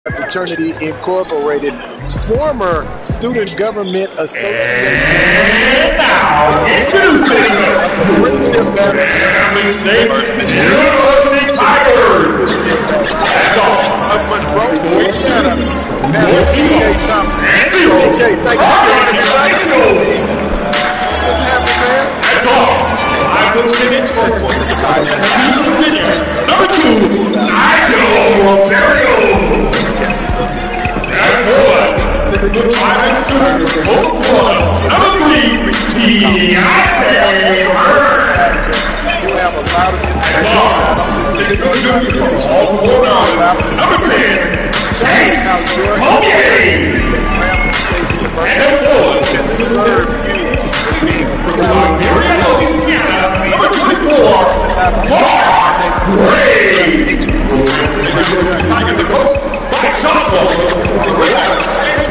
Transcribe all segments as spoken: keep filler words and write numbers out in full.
Fraternity Incorporated, former Student Government Association. And now, introducing the Friendship Battle University Tigers. And off of Monroe, Louisiana. Now, T K Thomas. T K, thank you for joining me. What's happening, man? And off, I will begin number two, Nigel Barrio. Number three, Deontay Bird. You have a lot of Number ten, Chase Monkey. And four, number twenty-four, Mark Gray. Tiger the coach, by softball.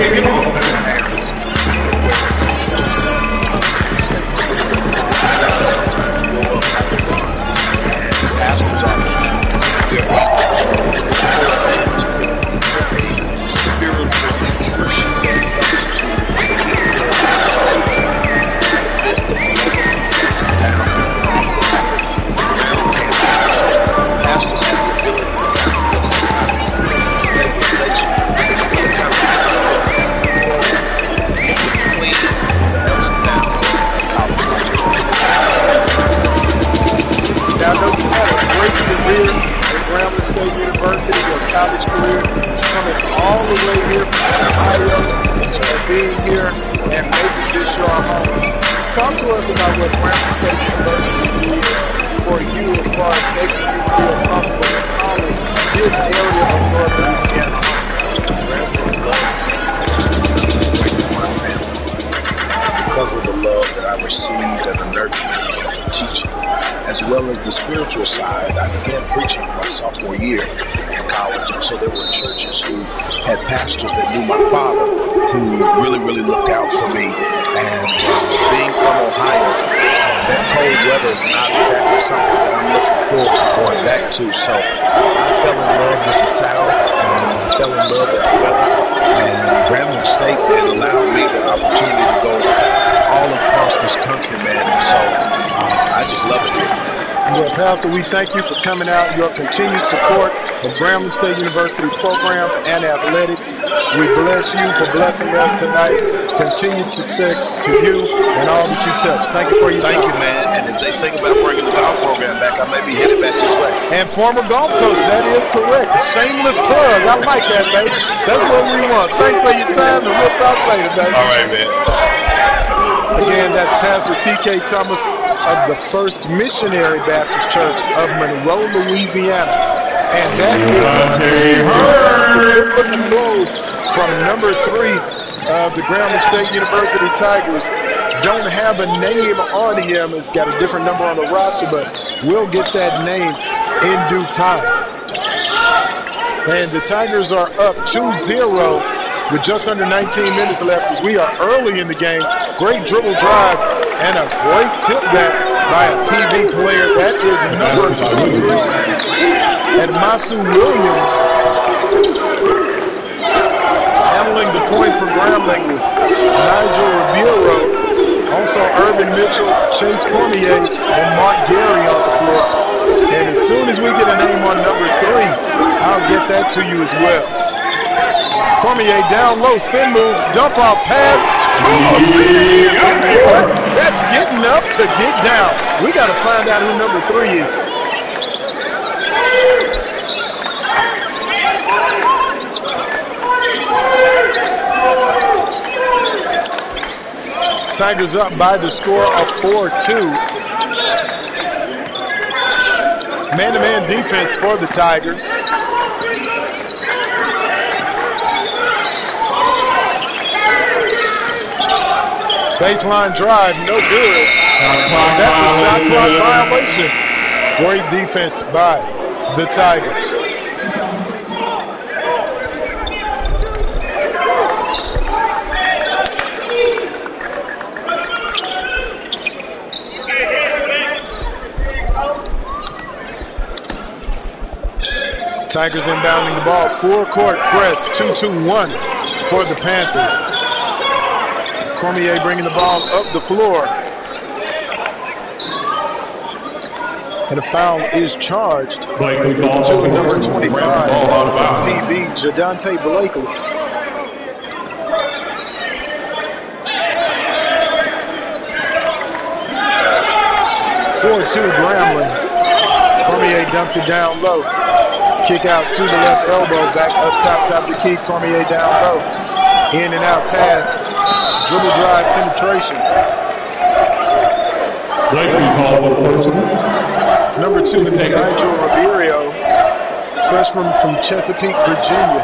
University, your college career, coming all the way here from Ohio, so being here and making this your home. Talk to us about what Grambling State University did for you as far as making you feel comfortable in calling this area of North Louisiana home. Because of the love that I received and the nurturing and teaching, as well as the spiritual side, I began preaching my sophomore year in college, and so there were churches who had pastors that knew my father, who really, really looked out for me. And uh, being from Ohio, uh, that cold weather is not exactly something that I'm looking forward to going back to. So I fell in love with the South, and I fell in love with the weather. And Grambling State then allowed me the opportunity to go all across this country, man. And so uh, I just love it here. Well, Pastor, we thank you for coming out, your continued support of Grambling State University programs and athletics. We bless you for blessing us tonight. Continued success to you and all that you touch. Thank you for your Thank time. you, man. And if they think about bringing the golf program back, I may be headed back this way. And former golf coach, that is correct. A shameless plug. I like that, baby. That's what we want. Thanks for your time, and we'll talk later, baby. All right, man. Again, that's Pastor T K Thomas of the First Missionary Baptist Church of Monroe, Louisiana. And that is looking close from number three of the Grambling State University Tigers. Don't have a name on him. It's got a different number on the roster, but we'll get that name in due time. And the Tigers are up two zero with just under nineteen minutes left as we are early in the game. Great dribble drive and a great tip back by a P V player. That is number twenty-three. And Masu Williams handling the point for Grambling is Nigel Ribeiro. Also Irvin Mitchell, Chase Cormier, and Mark Gary on the floor. And as soon as we get a name on number three, I'll get that to you as well. Cormier down low, spin move, dump off pass. Oh, see, that's getting up to get down. We got to find out who number three is. Tigers up by the score of four two. Man-to-man defense for the Tigers. Baseline drive, no good. That's a shot clock violation. Great defense by the Tigers. Tigers inbounding the ball. Full court press. two two one for the Panthers. Cormier bringing the ball up the floor. And a foul is charged Blakely called to for number twenty-five, ball out of bounds. P V, Jadante Blakely. four two Grambling. Cormier dumps it down low. Kick out to the left elbow. Back up top, top of the key. Cormier down low. In and out pass. Dribble drive penetration. Blakely called for personal. Number two is Nigel Ribeiro, freshman from Chesapeake, Virginia.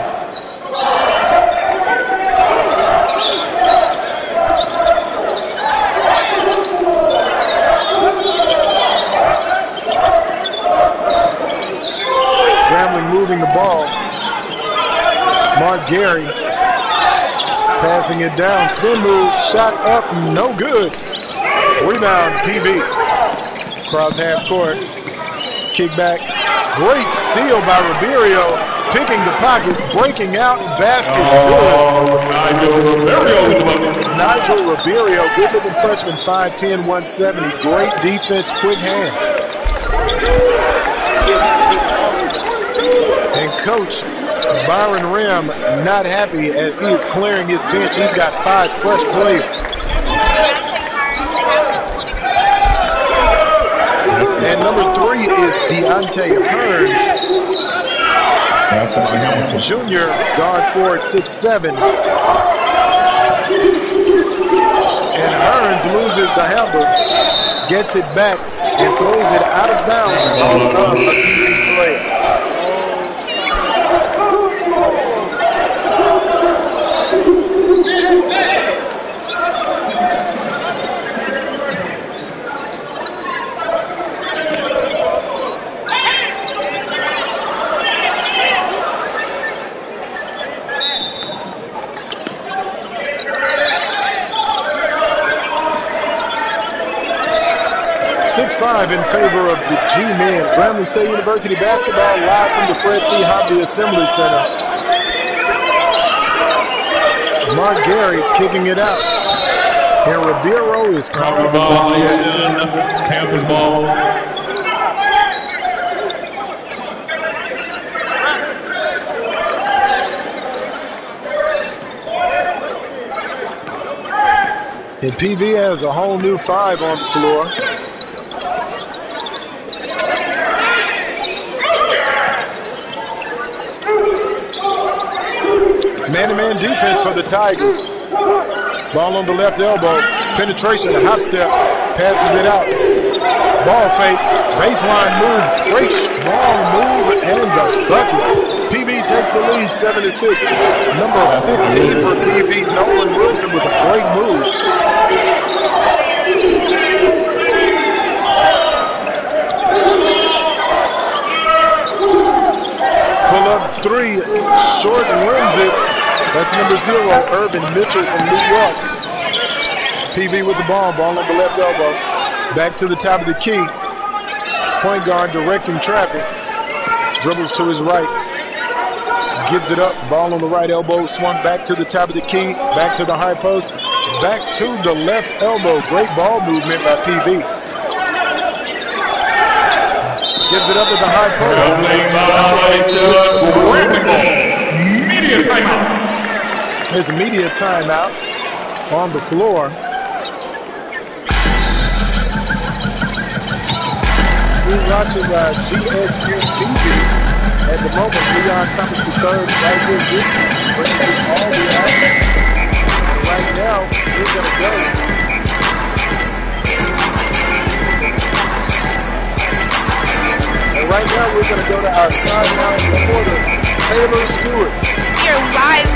Grambling moving the ball. Mark Gary passing it down. Spin move, shot up, no good. Rebound, P V. Cross half court. Kick back. Great steal by Ribeiro. Picking the pocket, breaking out, basket. Oh, Nigel Ribeiro with the bucket. Nigel Ribeiro, good looking freshman, five ten, one seventy. Great defense, quick hands. And Coach Byron Rim not happy as he is clearing his bench. He's got five fresh players. And number three is Deontay Hearns. Junior guard forward, six seven. And Hearns loses the handle, gets it back, and throws it out of bounds off of a P V player. six five in favor of the G Men. Grambling State University basketball live from the Fred C. Hobley Assembly Center. Mark Gary kicking it out. And Ribeiro is coming from the Panthers ball. And P V has a whole new five on the floor. Man-to-man defense for the Tigers. Ball on the left elbow. Penetration, a hop step. Passes it out. Ball fake. Baseline move. Great strong move and the bucket. P V takes the lead, seven to six. Number fifteen for P V, Nolan Wilson with a great move. Pull up three, short and rims it. That's number zero, Urban Mitchell from New York. P V with the ball, ball on the left elbow. Back to the top of the key. Point guard directing traffic. Dribbles to his right. Gives it up, ball on the right elbow. Swung back to the top of the key. Back to the high post. Back to the left elbow. Great ball movement by P V. Gives it up at the high post. Media timeout. There's a media timeout on the floor. We're watching uh, G S U T V. At the moment, Leon Thomas the third right here with you, bringing you all the action. And right now, we're going to go. And right now, we're going to go to our sideline reporter, Taylor Stewart. We are live.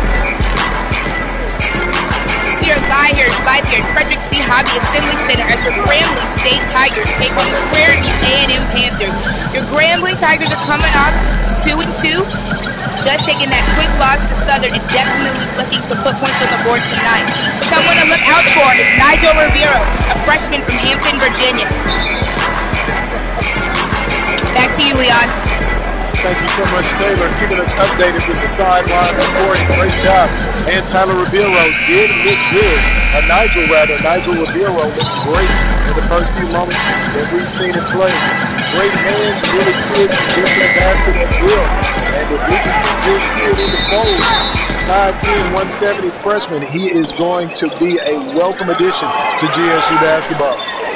We are live here, live here at Frederick C. Hobby Assembly Center as your Grambling State Tigers take on your Prairie View A and M Panthers. Your Grambling Tigers are coming off two and two, just taking that quick loss to Southern and definitely looking to put points on the board tonight. Someone to look out for is Nigel Ribeiro, a freshman from Hampton, Virginia. Back to you, Leon. Thank you so much, Taylor, keeping us updated with the sideline reporting. Great job. And Tyler Ribeiro did look good. Uh, Nigel, rather. Nigel Ribeiro looked great in the first few moments that we've seen him play. Great hands, really good, good basket at will. And if we can keep this kid in the fold, five ten, one seventy freshman, he is going to be a welcome addition to G S U basketball.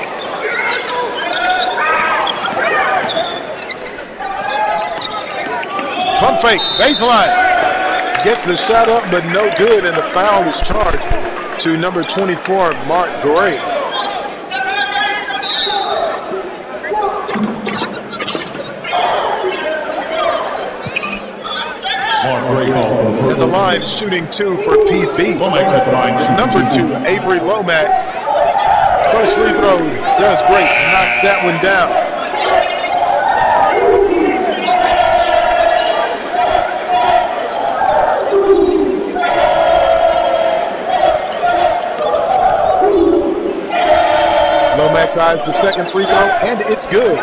Pump fake, baseline. Gets the shot up, but no good, and the foul is charged to number twenty-four, Mark Gray. As the line shooting two for P V. It's number two, Avery Lomax. First free throw does great, knocks that one down. Lomax eyes the second free throw, and it's good.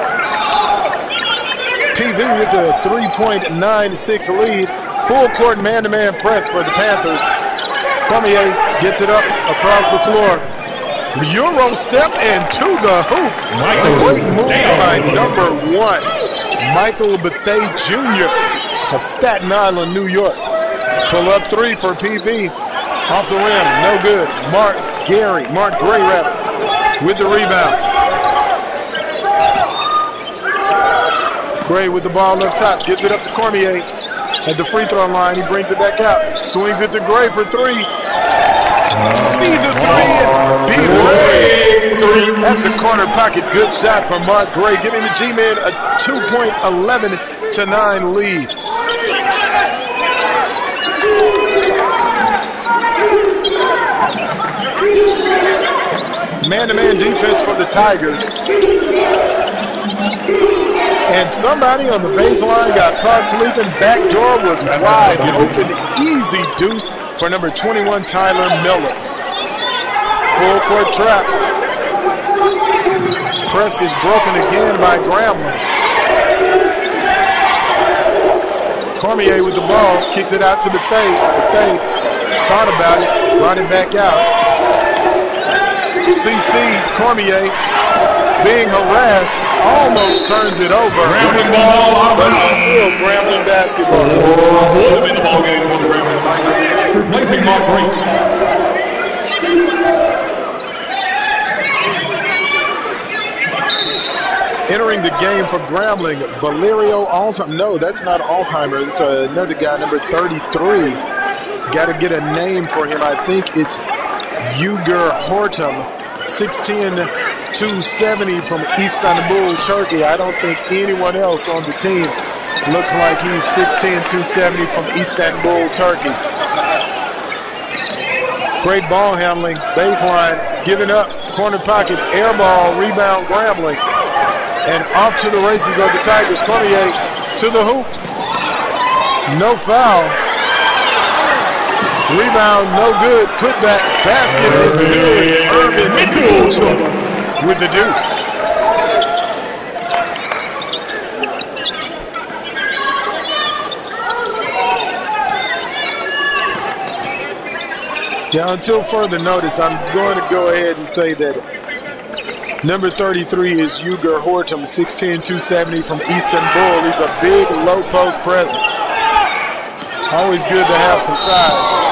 P V with a three point nine six lead. Full court man-to-man press for the Panthers. Cormier gets it up across the floor. Euro step into the hoop. Great move by number one, Michael Bethea Junior of Staten Island, New York. Pull up three for P V. Off the rim, no good. Mark Gary, Mark Gray rather, with the rebound. Gray with the ball up top, gives it up to Cormier. At the free throw line, he brings it back out. Swings it to Gray for three. See the three and be Gray. That's a corner pocket good shot from Mark Gray, giving the G-Men a two point eleven to nine lead. Man-to-man defense for the Tigers. And somebody on the baseline got caught sleeping. Back door was wide open. Easy deuce for number twenty-one, Tyler Miller. Full court trap. Press is broken again by Grambling. Cormier with the ball. Kicks it out to Bethea. Bethea thought about it. Brought it back out. C C Cormier being harassed, almost turns it over. Grambling ball, but it's still Grambling basketball. Oh, in the ball game for the Grambling Tigers, replacing Mark Gray. Entering the game for Grambling, Valerio Alzheimer. No, that's not Alzheimer. It's another guy, number thirty-three. Got to get a name for him. I think it's Ugur Hortum, six ten, two seventy from Istanbul, Turkey. I don't think anyone else on the team looks like he's six ten, two seventy from Istanbul, Turkey. Great ball handling, baseline, giving up, corner pocket, air ball, rebound, Grambling. And off to the races of the Tigers. Cormier to the hoop. No foul. Rebound, no good. Put back, basket is good. Irvin Mitchell with the deuce. Yeah, until further notice, I'm going to go ahead and say that number thirty-three is Ugur Hortum, six ten, two seventy from Istanbul. He's a big low post presence. Always good to have some size.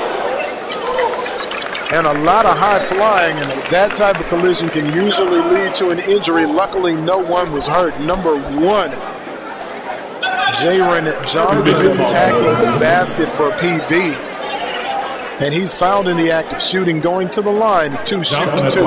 And a lot of high flying, and that type of collision can usually lead to an injury. Luckily, no one was hurt. Number one, Jaron Johnson attacking the basket for P V. And he's fouled in the act of shooting, going to the line, two shooting two.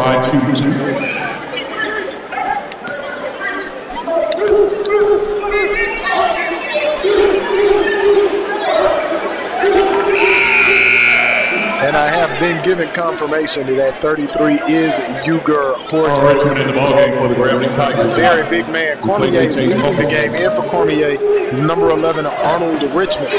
And I have been given confirmation that thirty-three is Ugur Hortum. Richmond in the ballgame for the Grambling Tigers. Very big man. Cormier is leading the game. In for Cormier is number eleven, Arnold Richmond.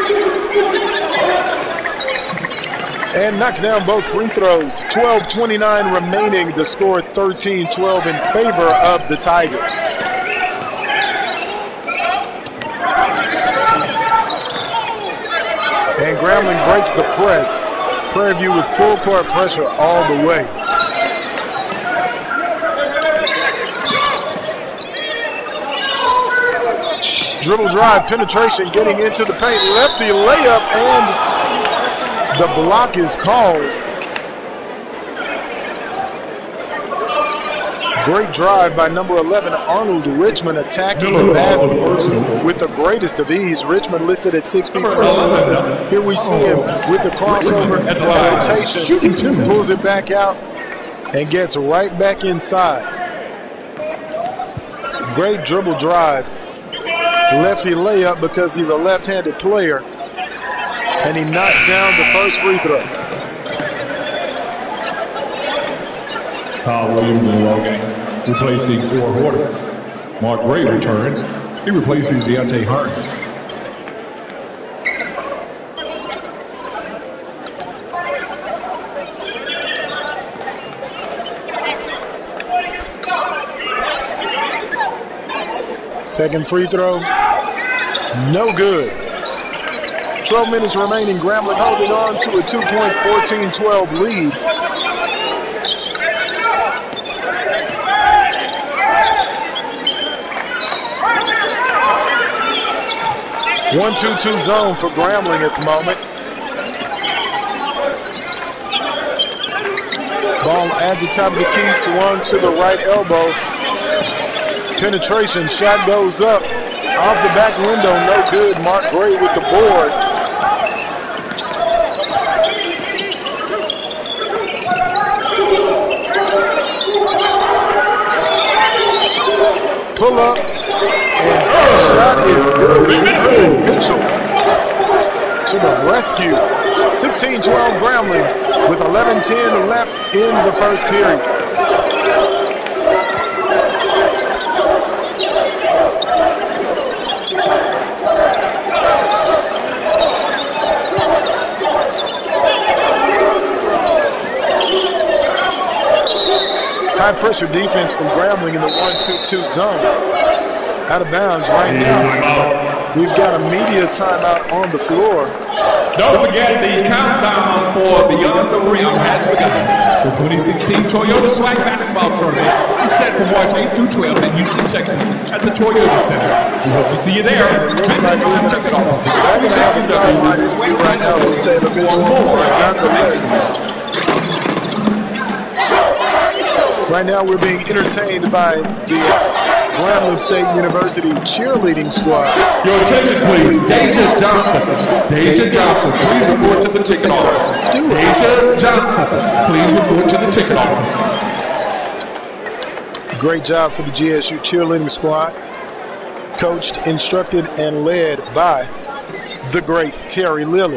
And knocks down both free throws. twelve twenty-nine remaining. The score thirteen twelve in favor of the Tigers. And Grambling breaks the press. Prairie View with full court pressure all the way. Dribble drive, penetration, getting into the paint. Lefty layup, and the block is called. Great drive by number eleven, Arnold Richmond, attacking the basket with the greatest of ease. Richmond listed at six feet four. Here we see him with the crossover hesitation, pulls it back out and gets right back inside. Great dribble drive. Lefty layup because he's a left-handed player, and he knocks down the first free throw. Kyle Williams in the ball game, replacing Orr Horton. Mark Gray returns. He replaces Deontay Harms. Second free throw, no good. twelve minutes remaining. Grambling holding on to a two-point fourteen twelve lead. one two two zone for Grambling at the moment. Ball at the top of the key, swung to the right elbow. Penetration, shot goes up. Off the back window, no good. Mark Gray with the board. Pull up, and first shot is good. Mitchell to the rescue. sixteen twelve Grambling with eleven ten left in the first period. High pressure defense from Grambling in the one two two zone. Out of bounds right now. We've got a media timeout on the floor. Don't forget the countdown for Beyond the Rim has begun. The twenty sixteen Toyota Swag Basketball Tournament is set from March eighth through twelfth in Houston, Texas at the Toyota Center. We hope to see you there. Visit our ticket office at w w w dot swag right now for more information. Right now we're being entertained by the Grambling State University cheerleading squad. Your attention please, Deja Johnson. Deja Johnson, please report to the ticket office. Deja Johnson, please report to the ticket office. Great job for the G S U cheerleading squad. Coached, instructed, and led by the great Terry Lilly.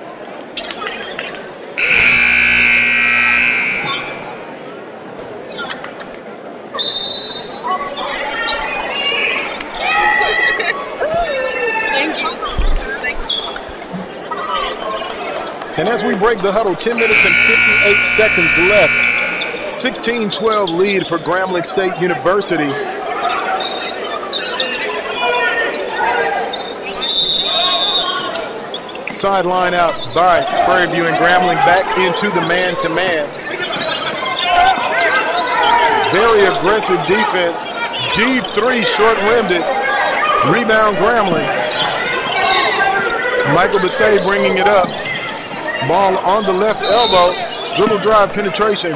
And as we break the huddle, ten minutes and fifty-eight seconds left. sixteen twelve lead for Grambling State University. Sideline out by Prairie View, and Grambling back into the man-to-man. Very aggressive defense. Deep three, short-rimmed it. Rebound Grambling. Michael Bethea bringing it up. Ball on the left elbow, dribble drive penetration.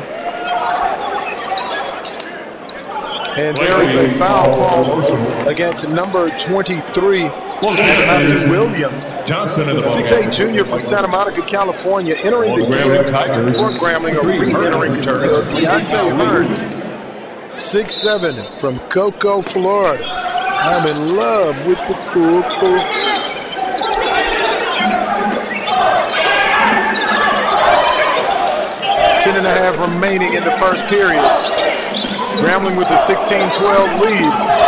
And there is a foul call against number twenty-three, Williams. six eight junior from Santa Monica, California, entering the game for Grambling, a re-entering return. Deontay Hearns, six seven from Cocoa, Florida. I'm in love with the cool, cool. Ten and a half remaining in the first period. Grambling with a sixteen twelve lead.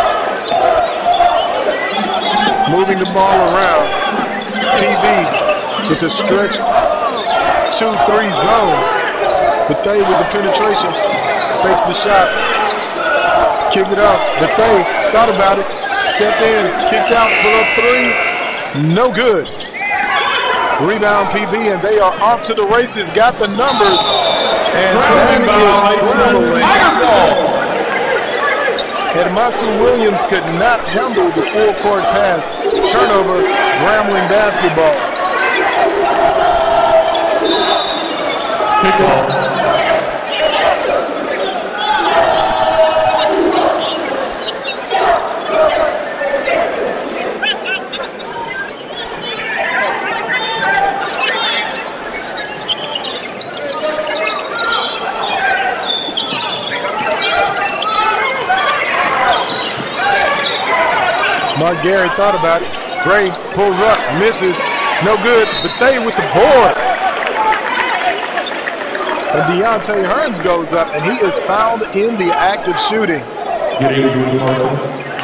Moving the ball around. P V with a stretch two three zone. Bethea with the penetration. Fakes the shot. Kick it up. Bethea thought about it. stepped in, kicked out, pull up three, no good. Rebound P V, and they are off to the races, got the numbers, and that is troubling. And Masu Williams could not handle the full court pass. Turnover, Grambling basketball. Kickoff. Mark Gary thought about it. Gray pulls up, misses, no good. Bethea with the board. And Deontay Hearns goes up, and he is fouled in the act of shooting. Get easy with the person.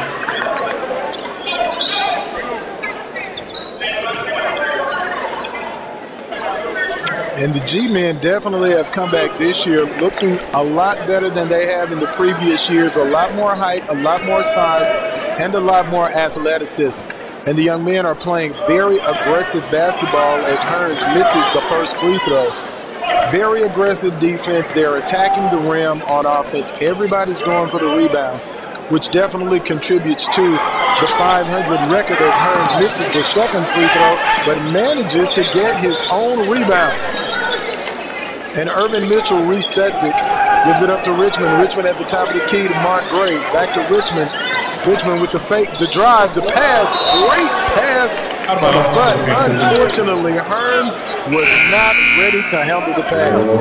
And the G-men definitely have come back this year looking a lot better than they have in the previous years. A lot more height, a lot more size, and a lot more athleticism. And the young men are playing very aggressive basketball as Hearns misses the first free throw. Very aggressive defense. They're attacking the rim on offense. Everybody's going for the rebounds, which definitely contributes to the five hundred record as Hearns misses the second free throw, but manages to get his own rebound. And Irvin Mitchell resets it, gives it up to Richmond. Richmond at the top of the key to Mark Gray. Back to Richmond. Richmond with the fake, the drive, the pass, great pass, but unfortunately Hearns was not ready to handle the pass.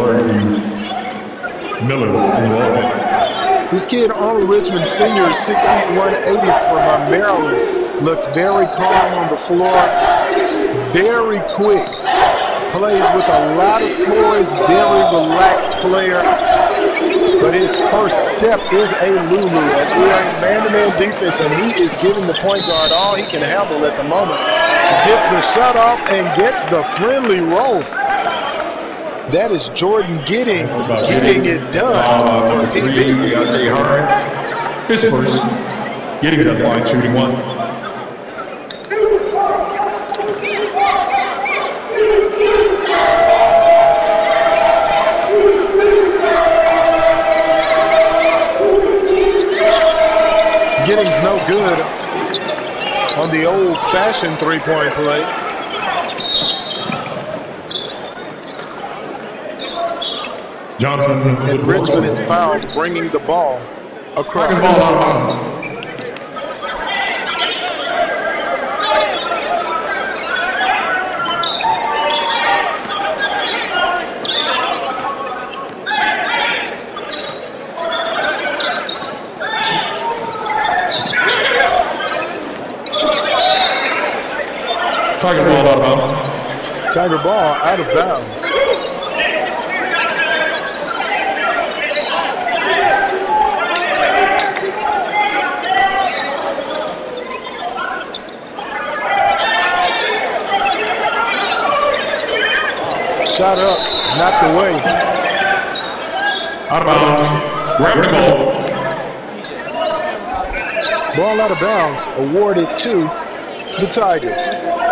Miller. This kid on Richmond, senior, six feet one eighty from uh, Maryland, looks very calm on the floor, very quick, plays with a lot of poise, very relaxed player. But his first step is a Lulu as we are in man-to-man defense, and he is giving the point guard all he can handle at the moment. He gets the shot off and gets the friendly roll. That is Jordan Giddings getting it done. Uh, P V U, Deontay Hearns. His first. Giddings at the line, shooting one. Giddings no good on the old-fashioned three-point play. Johnson. And Richmond is fouled, bringing the ball across. Ball out of bounds. Tiger ball out of bounds. Tiger ball out of bounds. Shot up, knocked away. Out of bounds. Grab the ball. Ball out of bounds, awarded to the Tigers.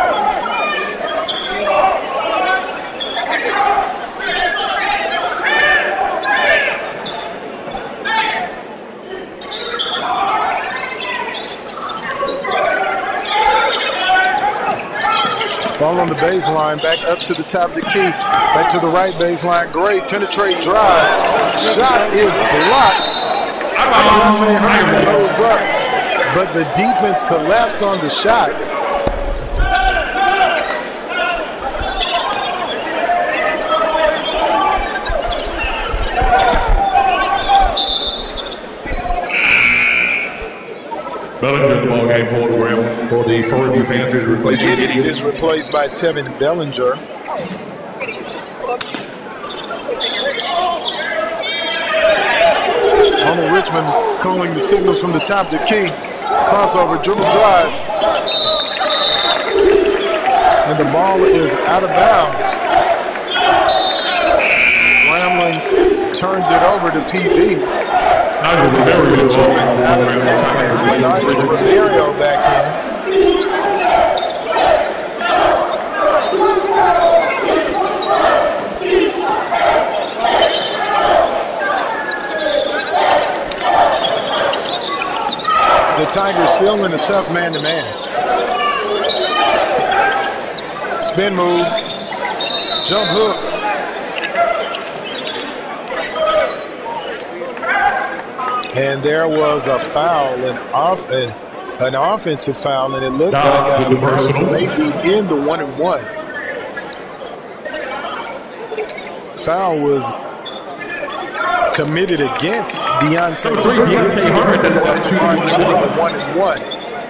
Ball on the baseline, back up to the top of the key. Back to the right baseline. Great penetrate drive. Shot is blocked. Deontay Hearns goes up, but the defense collapsed on the shot. Bellinger, the ball game for the Rams. For the Torreview Panthers, replacing Giddings is replaced by Tevin Bellinger. Arnold Richmond calling the signals from the top of the key. Crossover, dribble drive. And the ball is out of bounds. Grambling turns it over to P V. Nigel Ribeiro out of the net. Nigel Ribeiro back in. The Tigers still in a tough man-to-man. Spin move. Jump hook. And there was a foul, an, off, an, an offensive foul, and it looked like uh, maybe in the one and one. Foul was committed against Deontay one and one.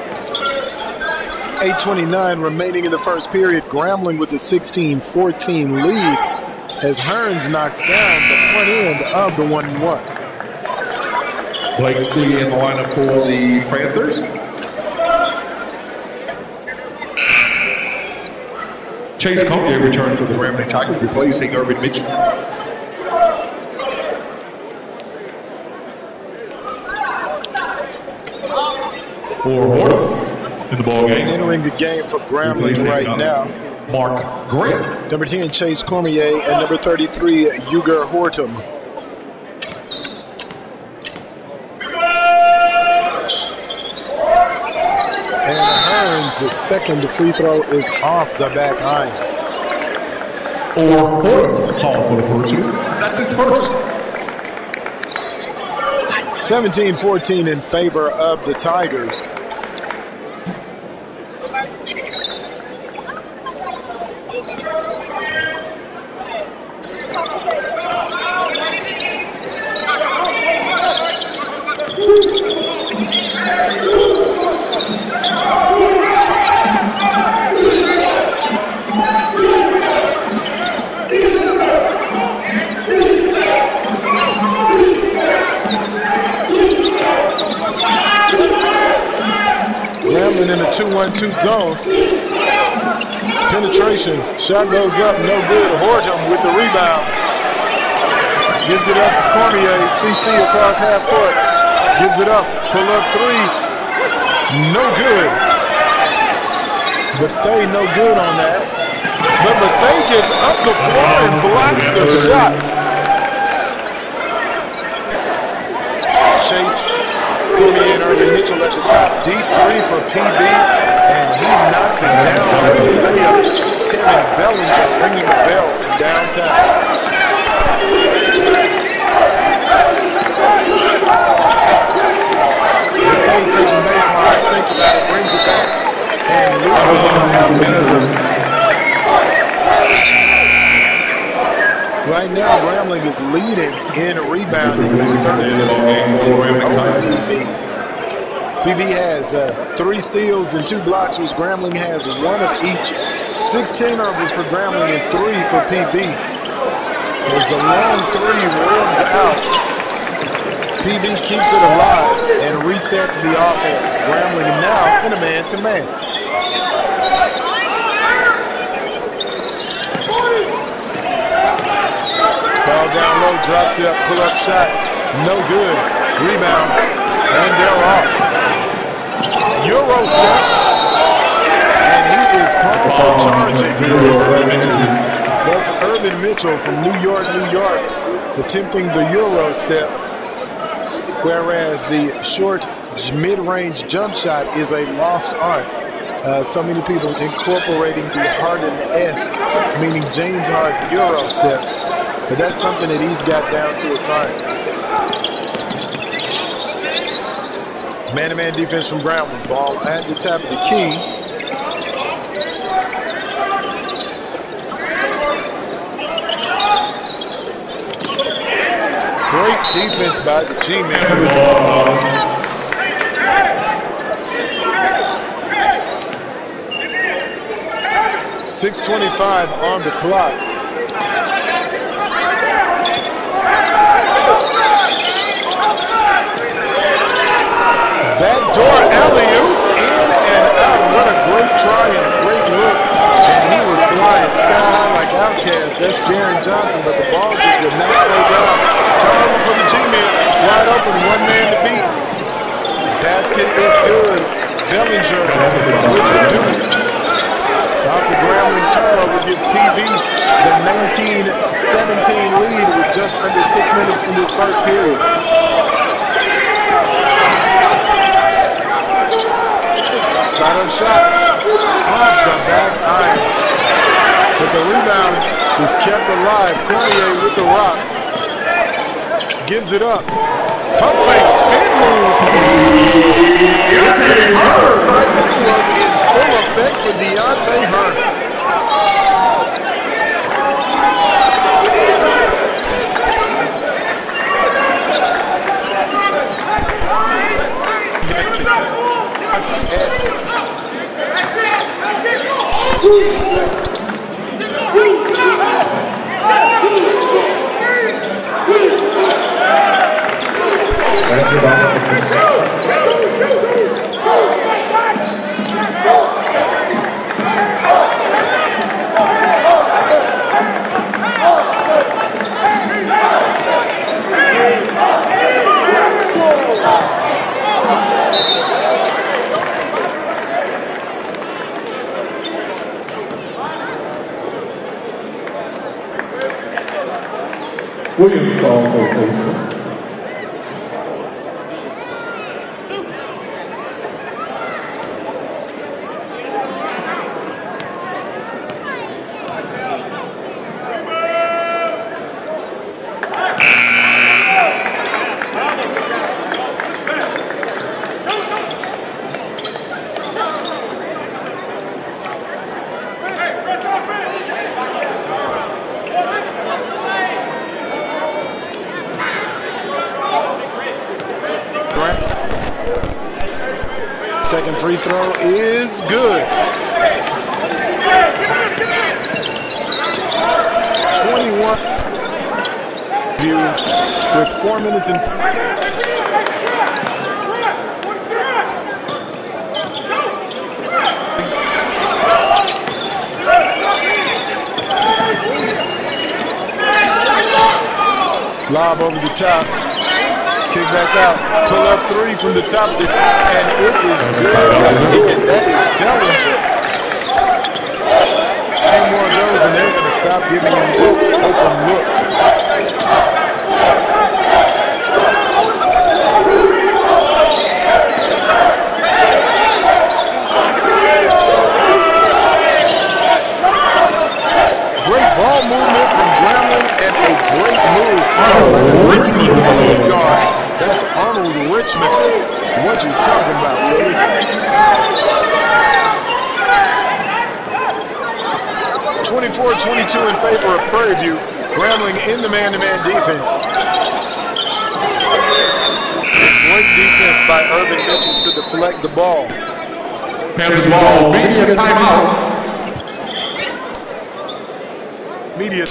eight twenty-nine remaining in the first period. Grambling with a sixteen fourteen lead as Hearns knocks down the front end of the one and one. Blakely in the lineup for the Panthers. Chase Collier returns for the Grambling Tigers, replacing Irvin Mitchell. For Horton in the ball game. And entering the game for Grambling right uh, now. Mark Graham. Number ten, Chase Cormier, and number thirty-three, Uger Horton. And Hearns' second free throw is off the back iron. Or Horton called for the first one. That's its first. seventeen fourteen in favor of the Tigers. Grambling in the two one two zone. Penetration. Shot goes up, no good. Horton with the rebound. Gives it up to Cormier. C C across half court. Gives it up. Pull up three. No good. Bethea no good on that. But Bethea gets up the floor and blocks the shot. Chase Cormier and Irvin Mitchell at the top. Deep three for P V. And he knocks it down like a layup. Tevin Bellinger ringing the bell from downtown. Bethea taking baseline, thinks about it, brings it back. And loses it. Right now, Grambling is leading in rebounding. P V. P V has uh, three steals and two blocks, which Grambling has one of each. Six turnovers for Grambling and three for P V. As the long three ribs out, P V keeps it alive and resets the offense. Grambling now in a man-to-man. Ball down low, drops it up, pull-up shot, no good. Rebound, and they're off. Euro step, and he is called for charging. That's Irvin Mitchell from New York, New York, attempting the Euro step, whereas the short mid-range jump shot is a lost art. Uh, so many people incorporating the Harden-esque, meaning James Harden Euro step, but that's something that he's got down to a science. Man-to-man defense from Grambling. Ball at the top of the key. Great defense by the G-Men. six twenty-five on the clock. Backdoor alley-oop, in and out. What a great try and a great look. And he was flying sky high like Outcast. That's Jaron Johnson, but the ball just would not stay down. Turnover for the G-Men. wide open, one man to beat. Basket is good. Bellinger with the deuce. Off the Grambling turnover gives P V the nineteen seventeen lead with just under six minutes in this first period. Spot up shot. Off the back iron. But the rebound is kept alive. Cormier with the rock. Gives it up. Pump fake spin move. Deontay Hearns was in full effect for Deontay Hearns. Williams call for please. Second free throw is good. twenty-one with four minutes and lob over the top. Kick back out, pull up three from the top, and it is good. And that is Bellinger. A few more of those, and they're going to stop giving him open, open look. Great ball movement from Grambling, and a great move on Richmond with the lead guard. That's Arnold Richmond. What you talking about, Willis? twenty-four twenty-two in favor of Prairie View. Grambling in the man-to-man defense. Great defense by Irvin Mitchell to deflect the ball. Panthers ball, media timeout. Media.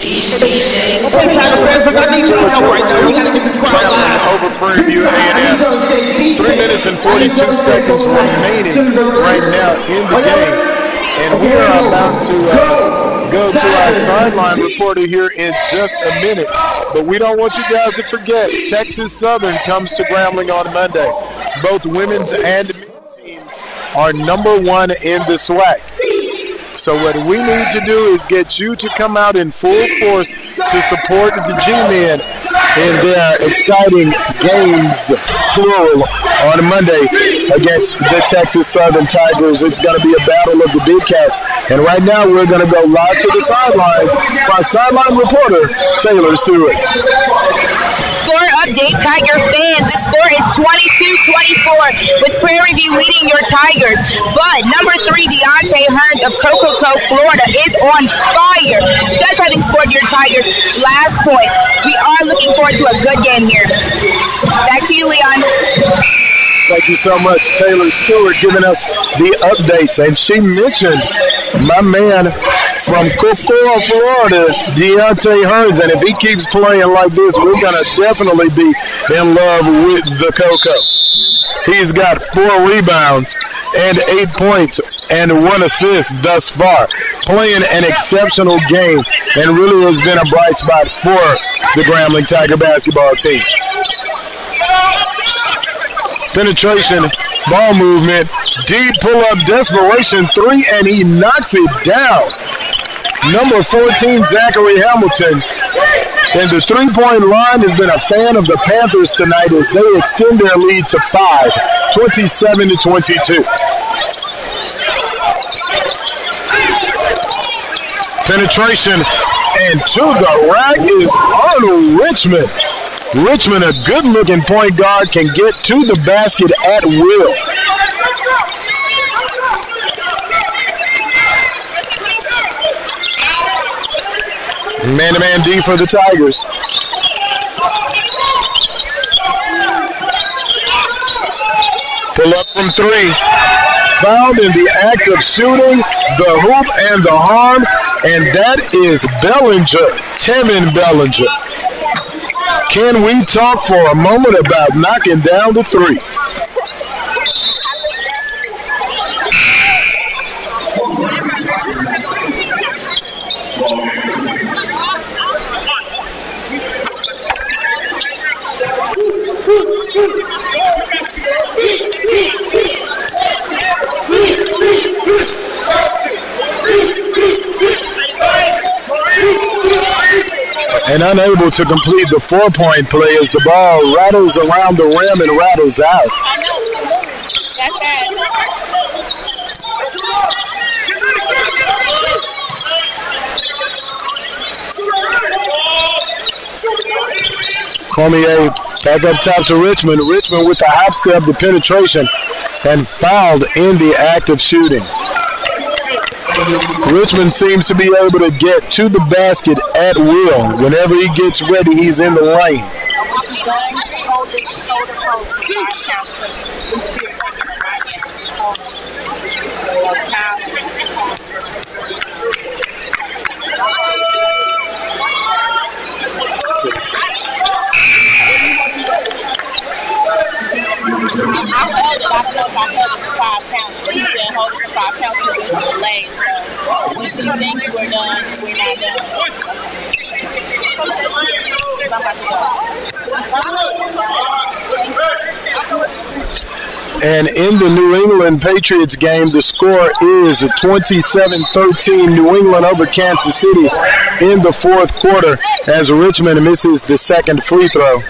Over Prairie View A and M. Three minutes and forty-two seconds remaining right now in the game. And we are about to uh, go to our sideline reporter here in just a minute. But we don't want you guys to forget, Texas Southern comes to Grambling on Monday. Both women's and men's teams are number one in the SWAC. So what we need to do is get you to come out in full force to support the G-Men in their exciting games, plural, on Monday against the Texas Southern Tigers. It's going to be a battle of the Big Cats. And right now we're going to go live to the sidelines by sideline reporter Taylor Stewart. Score update, Tiger fans. The score is twenty-two twenty-four with Prairie View leading your Tigers. But number three, Deontay Hearns of Cococo, Florida, is on fire. Just having scored your Tigers' last point. We are looking forward to a good game here. Back to you, Leon. Thank you so much, Taylor Stewart, giving us the updates. And she mentioned my man from Cocoa, Florida, Deontay Hearns. And if he keeps playing like this, we're going to definitely be in love with the Cocoa. He's got four rebounds and eight points and one assist thus far. Playing an exceptional game and really has been a bright spot for the Grambling Tiger basketball team. Penetration, ball movement, deep pull-up, desperation three, and he knocks it down. Number fourteen, Zachary Hamilton. And the three-point line has been a fan of the Panthers tonight as they extend their lead to five, twenty-seven to twenty-two. Penetration, and to the rack is Arnold Richmond. Richmond, a good-looking point guard, can get to the basket at will. Man-to-man D for the Tigers. Pull up from three. Found in the act of shooting, the hoop and the harm, and that is Bellinger, Tevin Bellinger. Can we talk for a moment about knocking down the three? And unable to complete the four-point play as the ball rattles around the rim and rattles out. Cormier back up top to Richmond. Richmond with the hop step, the penetration, and fouled in the act of shooting. Richmond seems to be able to get to the basket at will. Whenever he gets ready, he's in the lane. And in the New England Patriots game, the score is twenty-seven thirteen, New England over Kansas City in the fourth quarter as Richmond misses the second free throw.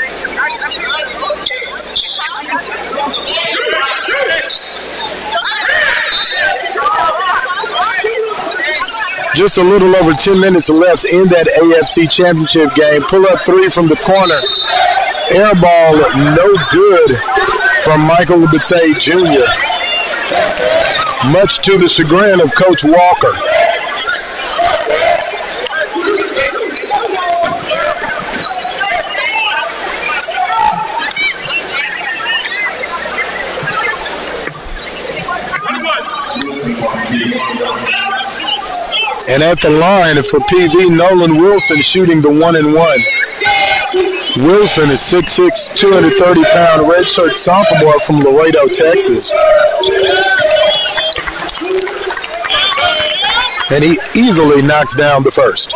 Just a little over ten minutes left in that A F C Championship game. Pull up three from the corner. Air ball, no good from Michael Bethea Junior Much to the chagrin of Coach Walker. And at the line for P V, Nolan Wilson shooting the one and one. Wilson is six six, two hundred thirty pound redshirt sophomore from Laredo, Texas. And he easily knocks down the first.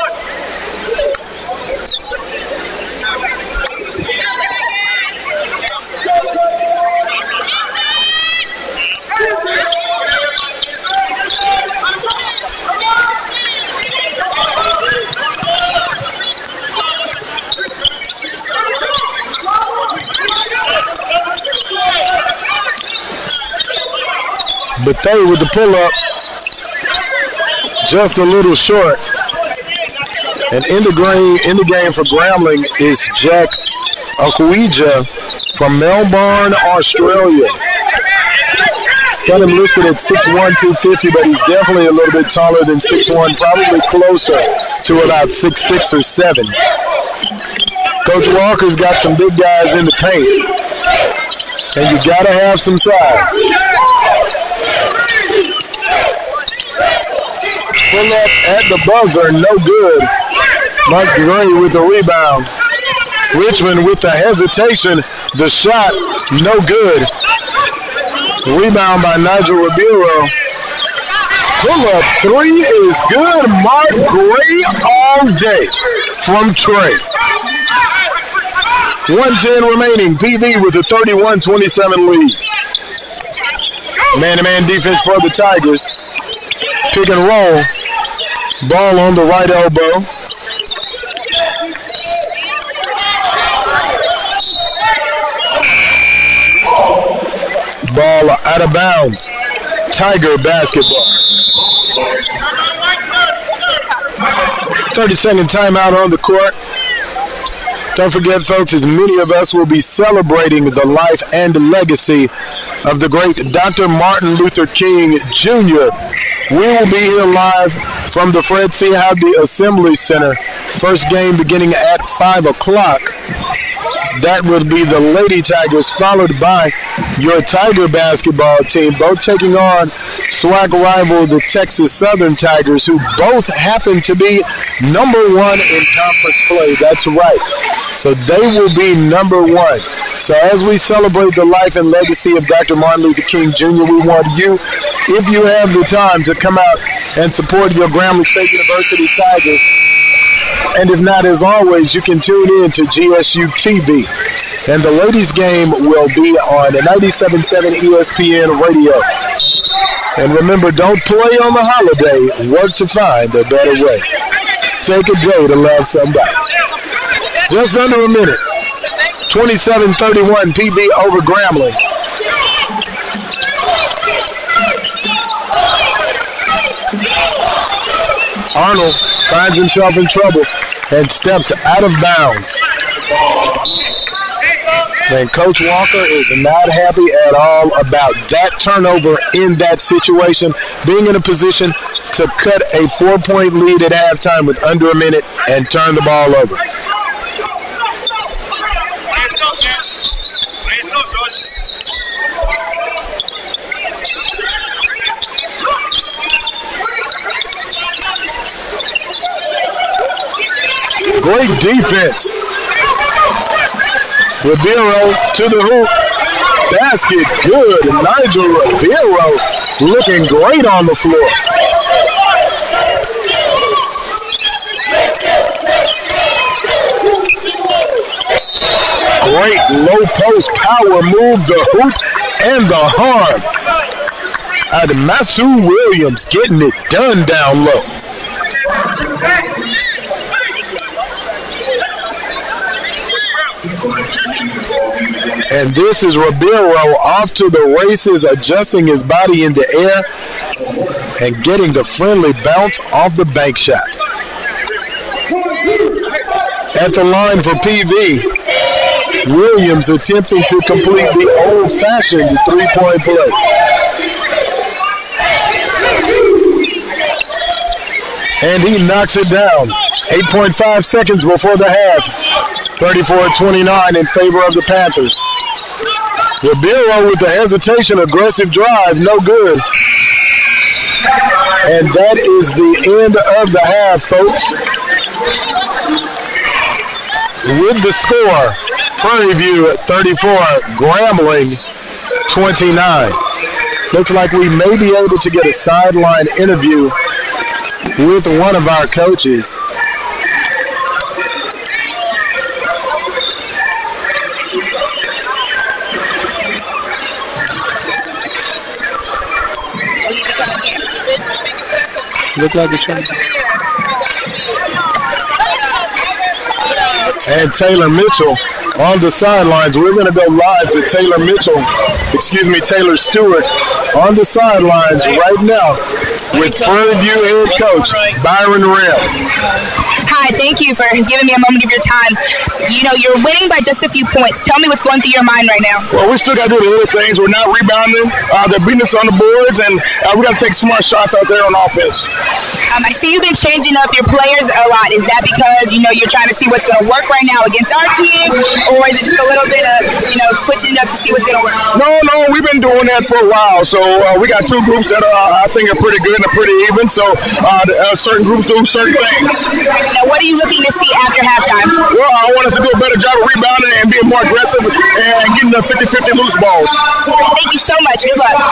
Bethea with the pull-up, just a little short. And in the, green, in the game for Grambling is Jack Akuija from Melbourne, Australia. Got him listed at six one, two fifty, but he's definitely a little bit taller than six one, probably closer to about six six or seven. Coach Walker's got some big guys in the paint, and you got to have some size. Pull up at the buzzer, no good. Mike Gray with the rebound. Richmond with the hesitation. The shot, no good. Rebound by Nigel Ribeiro. Pull up three is good. Mark Gray all day from Trey. one ten remaining. P V with a thirty-one twenty-seven lead. Man-to-man defense for the Tigers. Pick and roll. Ball on the right elbow. Ball out of bounds. Tiger basketball. thirty second timeout on the court. Don't forget, folks, as many of us will be celebrating the life and legacy of the great Doctor Martin Luther King Junior We will be here live from the Fred C. Howdy Assembly Center. First game beginning at five o'clock. That would be the Lady Tigers, followed by your Tiger basketball team, both taking on SWAC rival the Texas Southern Tigers, who both happen to be number one in conference play. That's right. So they will be number one. So as we celebrate the life and legacy of Doctor Martin Luther King Junior, we want you, if you have the time, to come out and support your Grambling State University Tigers. And if not, as always, you can tune in to G S U T V. And the ladies' game will be on ninety-seven point seven E S P N Radio. And remember, don't play on the holiday. Work to find a better way. Take a day to love somebody. Just under a minute. twenty-seven thirty-one P V over Grambling. Arnold finds himself in trouble and steps out of bounds. And Coach Walker is not happy at all about that turnover in that situation, being in a position to cut a four-point lead at halftime with under a minute and turn the ball over. Great defense. Ribeiro to the hoop. Basket good. Nigel Ribeiro looking great on the floor. Great low post power move, the hoop and the harm. Adamasu Williams getting it done down low. And this is Ribeiro off to the races, adjusting his body in the air and getting the friendly bounce off the bank shot. At the line for P V, Williams attempting to complete the old-fashioned three-point play. And he knocks it down. eight point five seconds before the half. thirty-four twenty-nine in favor of the Panthers. Ribeiro with the hesitation, aggressive drive, no good. And that is the end of the half, folks. With the score, Prairie View at thirty-four, Grambling twenty-nine. Looks like we may be able to get a sideline interview with one of our coaches. Look like it's trying. And Taylor Mitchell on the sidelines. We're going to go live to Taylor Mitchell, excuse me, Taylor Stewart on the sidelines right now with Prairie View head coach Byron Rell. Hi, thank you for giving me a moment of your time. You know, you're winning by just a few points. Tell me what's going through your mind right now. Well, we still got to do the little things. We're not rebounding. Uh, they're beating us on the boards, and uh, we got to take smart shots out there on offense. Um, I see you've been changing up your players a lot. Is that because, you know, you're trying to see what's going to work right now against our team, or is it just a little bit of, you know, switching it up to see what's going to work? No, no, we've been doing that for a while. So uh, we got two groups that uh, I think are pretty good and are pretty even. So uh, uh, certain groups do certain things. Now, what are you looking to see after halftime? Well, I want us to do a better job of rebounding and being more aggressive and getting the fifty fifty loose balls. Thank you so much. Good luck.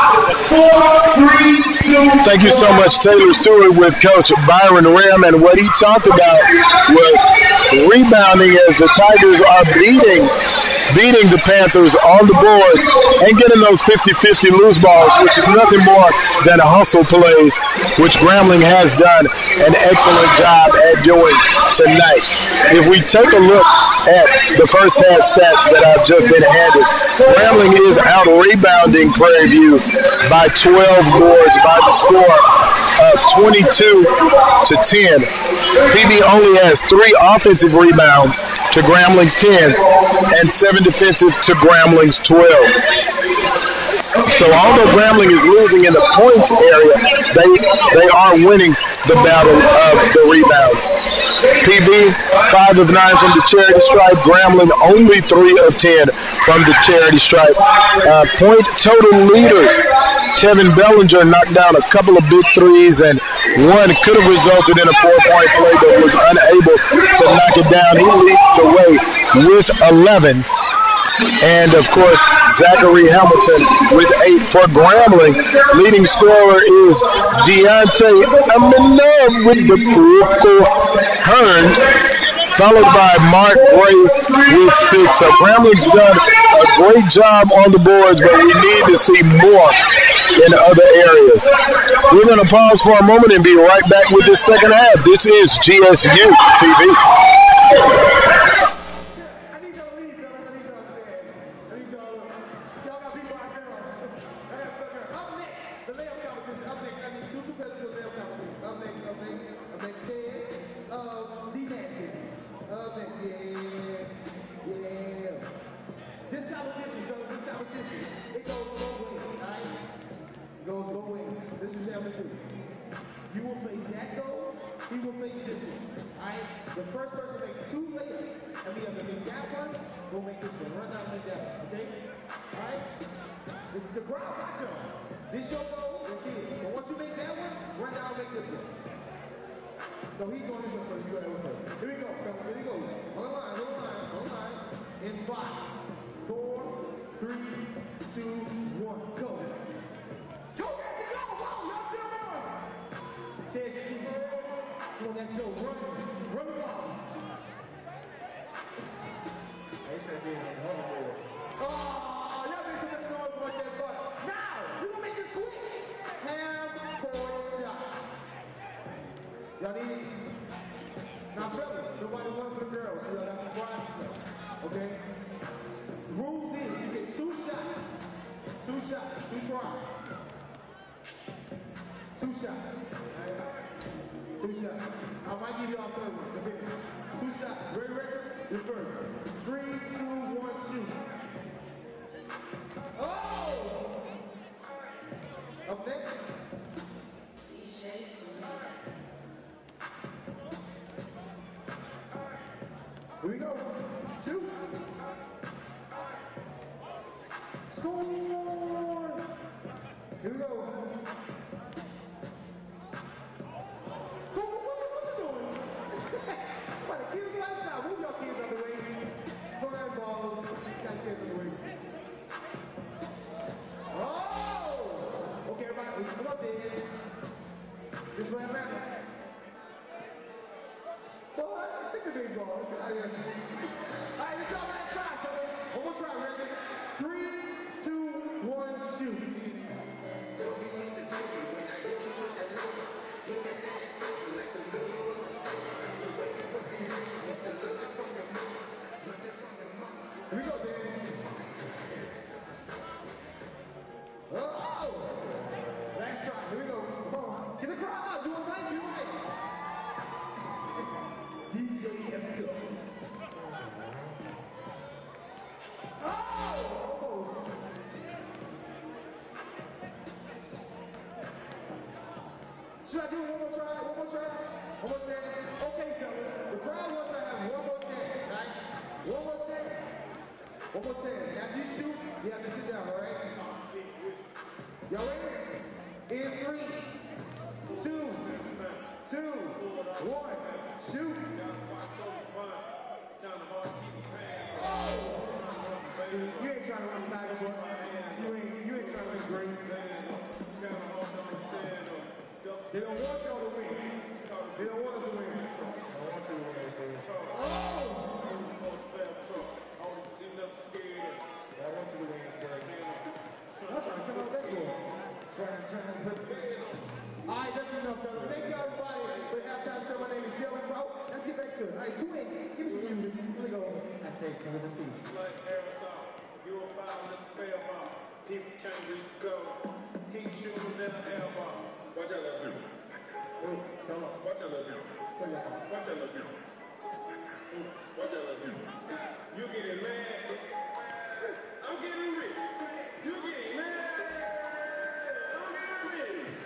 Thank you so much, Taylor Stewart, with Coach Byron Ram. And what he talked about was rebounding as the Tigers are beating beating the Panthers on the boards and getting those fifty fifty loose balls, which is nothing more than a hustle plays, which Grambling has done an excellent job at doing tonight. If we take a look at the first half stats that I've just been handed, Grambling is out rebounding Prairie View by twelve boards by the score of twenty-two to ten. P V only has three offensive rebounds to Grambling's ten and seven defensive to Grambling's twelve. So although Grambling is losing in the points area, they they are winning the battle of the rebounds. P V, five of nine from the charity stripe. Grambling, only three of ten from the charity stripe. Uh, point total leaders. Tevin Bellinger knocked down a couple of big threes, and one could have resulted in a four-point play, but was unable to knock it down. He leads the way with eleven. And, of course, Zachary Hamilton with eight for Grambling. Leading scorer is Deontay Aminov with the purple Hearns, followed by Mark Gray with six. So Grambling's done a great job on the boards, but we need to see more in other areas. We're going to pause for a moment and be right back with this second half. This is G S U T V. Should I do it one more try? One more try? One more thing? Okay, fellas. The crowd wants to have one more chance, right? One more chance. One more chance. After you shoot, you have to sit down, all right? Y'all ready? In three, two, two, one, shoot. Oh! You ain't trying to run the Tigers, boy. You ain't, you ain't trying to be great. They don't want y'all to win. They don't want us to win. I want you to win. Oh! twin. Give us a give me the go. I think for the beach. Like aerosol, you a foul, Mister Fair Ball. People can't reach the goal. Keep shooting than an air ball. Watch out, little dude. Wait, come on. Watch out, little dude. Watch out, little dude. Watch out, little dude. You getting mad? I'm getting rich. You getting mad? I'm getting rich.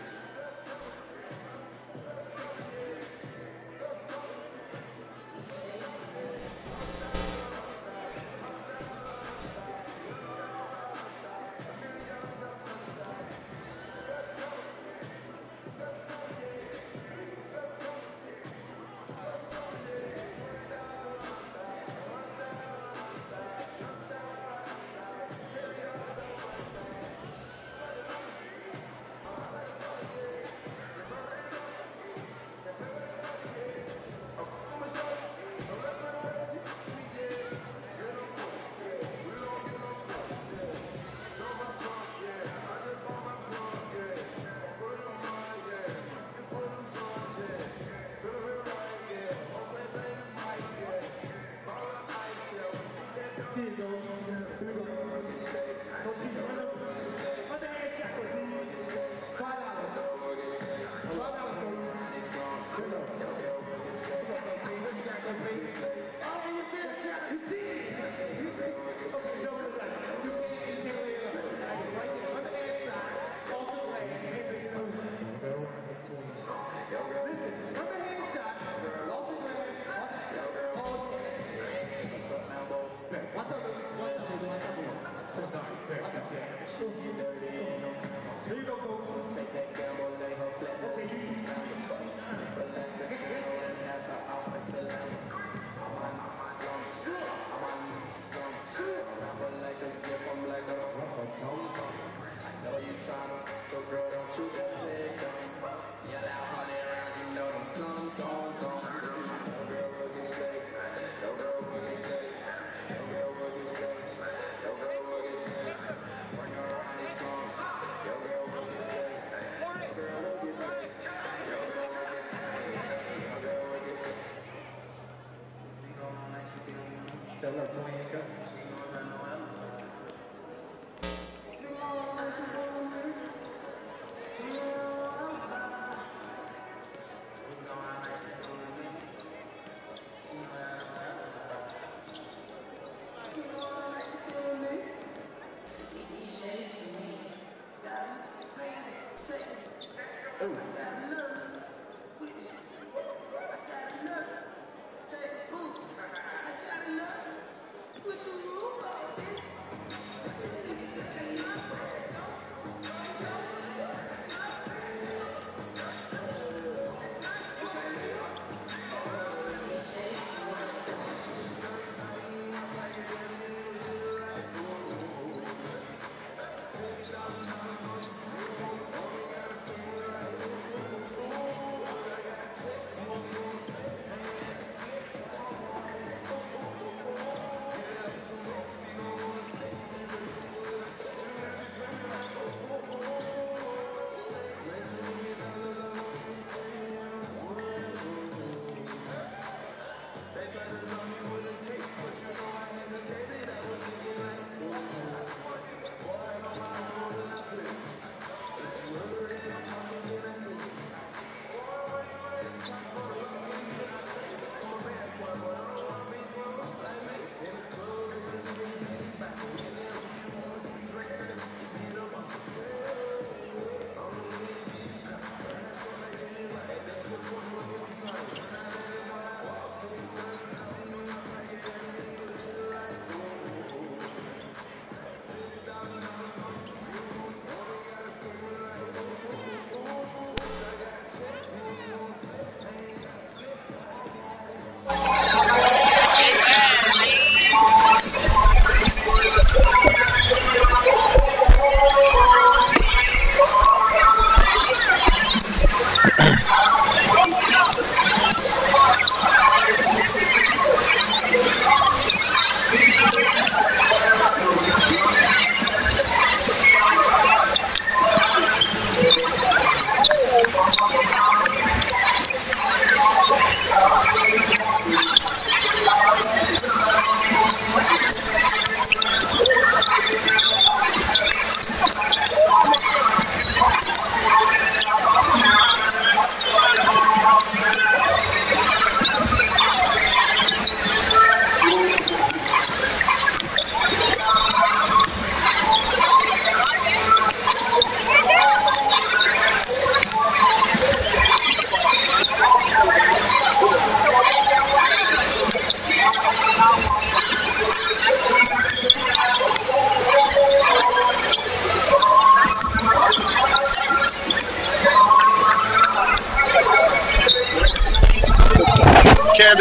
There you go, folks. Take that gamble, lay her flat. Okay, you see something. But let the chill and pass her out until I'm on slum. I'm on slum. Rapper like a dip, I'm like a rubber dum. I know you tryna, so girl, don't you just let go. Yell out hundred rounds, you know them slums gon' go. No girl will get straight. No girl will get straight. No girl will get straight. No girl will get straight. Bring her around these slums. Yo girl will get straight. Yo girl will get straight. Yo girl will get straight. Yo girl will get straight. You go on like she do. Tell her point and cut. She gon' run around. You go on like she do. She gon' run around. You go on like she do. She gon' run around. You go on like she do. D J to me. Gotta bring it, bring it. I gotta love with you. I gotta love take boots. I gotta love what you move all this. This nigga's a cannot.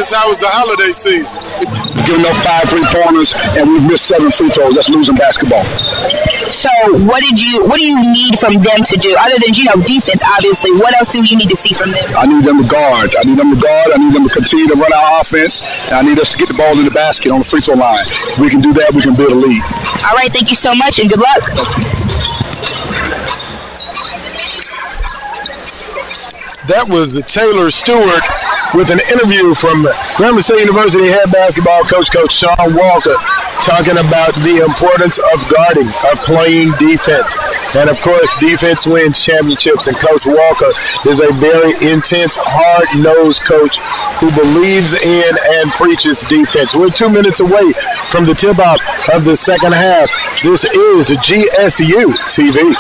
practice? How was the holiday season? We've given up five three-pointers, and we've missed seven free throws. That's losing basketball. So what did you, what do you need from them to do? Other than, you know, defense, obviously. What else do you need to see from them? I need them to guard. I need them to guard. I need them to continue to run our offense. And I need us to get the ball in the basket on the free throw line. If we can do that, we can build a lead. All right, thank you so much, and good luck. That was Taylor Stewart with an interview from Grambling State University head basketball coach, Coach Sean Walker, talking about the importance of guarding, of playing defense. And, of course, defense wins championships, and Coach Walker is a very intense, hard-nosed coach who believes in and preaches defense. We're two minutes away from the tip-off of the second half. This is G S U T V.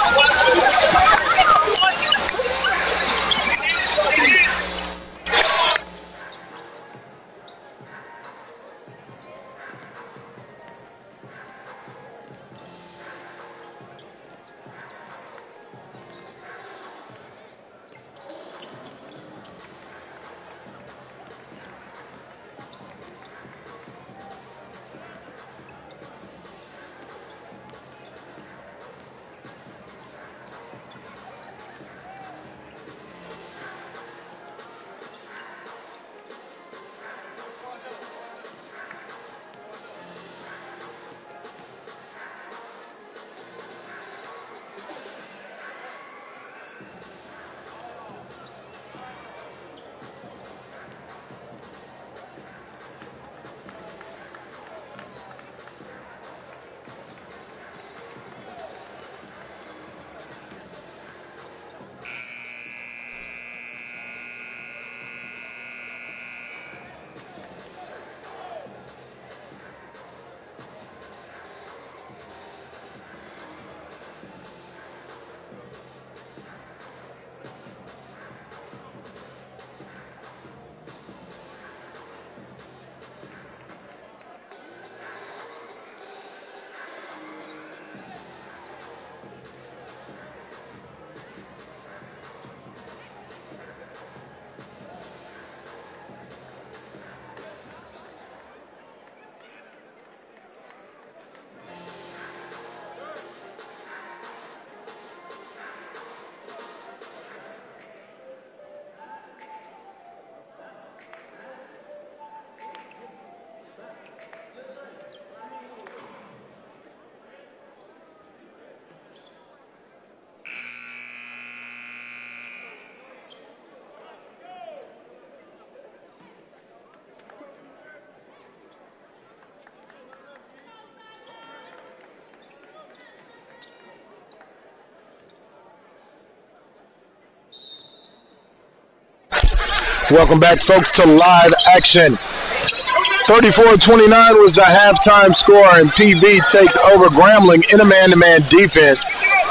Welcome back, folks, to live action. thirty-four twenty-nine was the halftime score, and P V takes over Grambling in a man-to-man defense.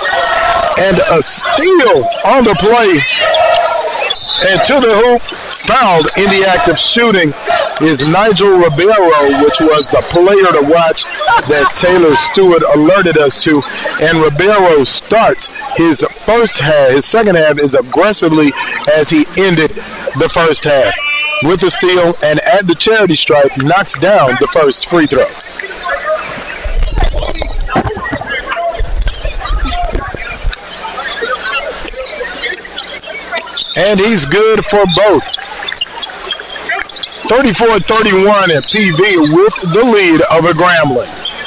And a steal on the play. And to the hoop, fouled in the act of shooting, is Nigel Ribeiro, which was the player to watch that Taylor Stewart alerted us to. And Ribeiro starts his first half. His second half is aggressively as he ended the first half with a steal, and at the charity stripe knocks down the first free throw. And he's good for both. thirty-four thirty-one, and P V with the lead over Grambling.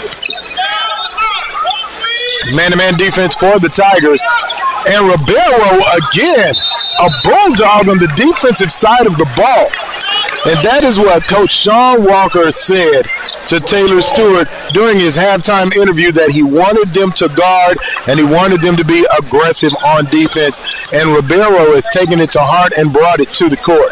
Man-to-man defense for the Tigers. And Ribeiro again, a bulldog on the defensive side of the ball. And that is what Coach Sean Walker said to Taylor Stewart during his halftime interview, that he wanted them to guard and he wanted them to be aggressive on defense. And Ribeiro has taken it to heart and brought it to the court.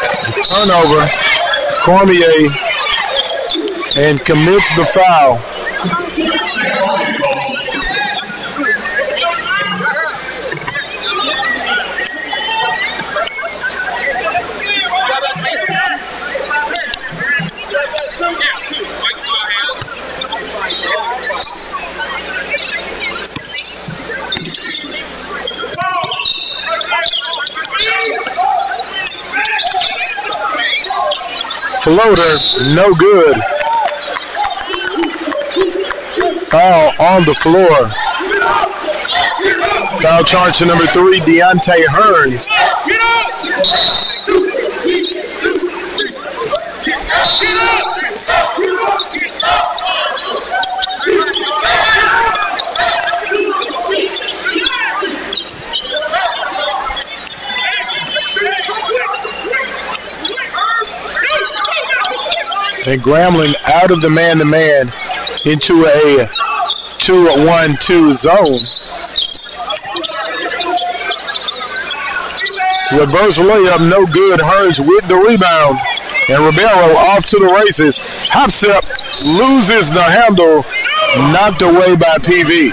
Turnover, Cormier, and commits the foul. Floater, no good. Foul on the floor. Foul charge to number three, Deontay Hearns. And Grambling out of the man-to-man into a two one two zone. Reverse layup, no good. Hearns with the rebound. And Ribeiro off to the races. Hop step, loses the handle, knocked away by P V.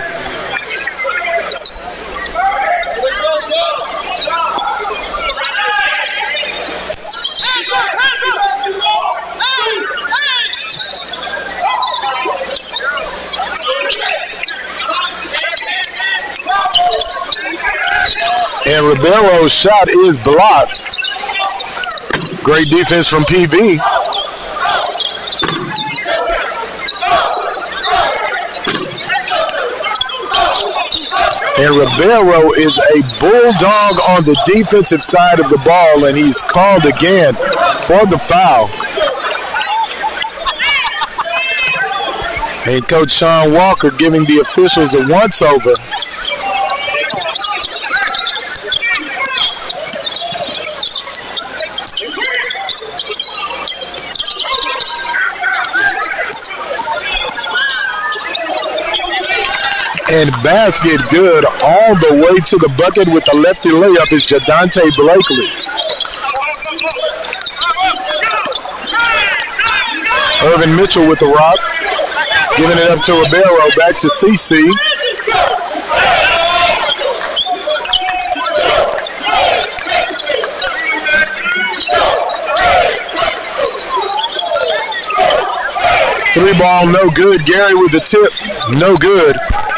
And Ribeiro's shot is blocked. Great defense from P V. And Ribeiro is a bulldog on the defensive side of the ball, and he's called again for the foul. And Coach Sean Walker giving the officials a once-over. And basket good all the way to the bucket with the lefty layup is Jadante Blakely. Irvin Mitchell with the rock. Giving it up to Ribeiro, back to C C. Three ball, no good. Gary with the tip, no good.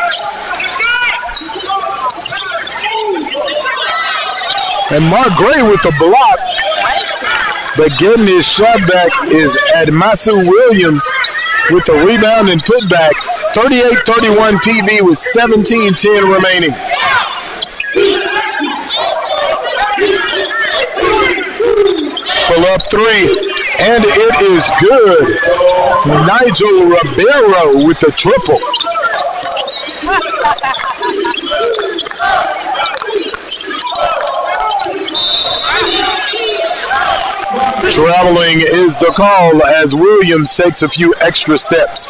And Mark Gray with the block, but getting his shot back is Admasu Williams with the rebound and putback. thirty-eight thirty-one P V with seventeen ten remaining. Pull up three, and it is good. Nigel Ribeiro with the triple. Traveling is the call as Williams takes a few extra steps.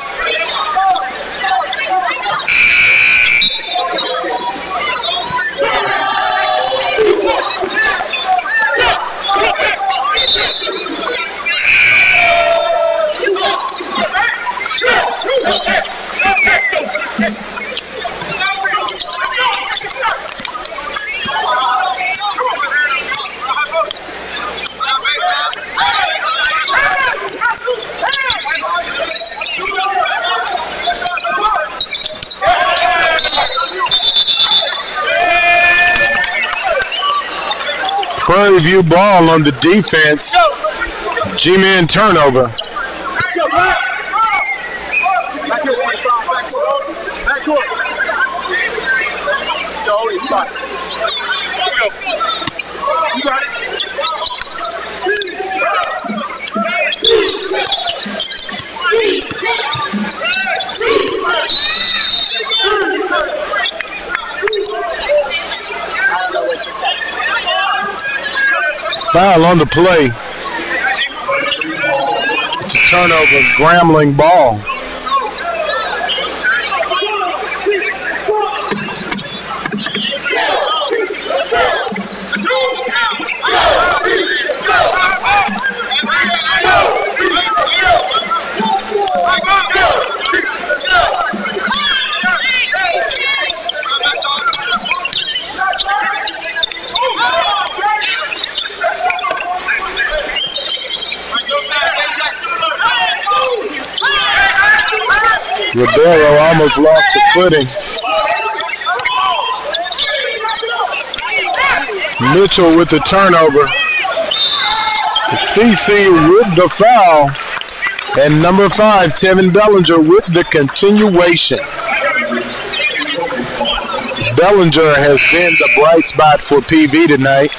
Prairie View ball on the defense. G-Man turnover. Foul on the play. It's a turnover, Grambling ball. Ribeiro almost lost the footing. Mitchell with the turnover. C C with the foul. And number five, Tevin Bellinger with the continuation. Bellinger has been the bright spot for P V tonight.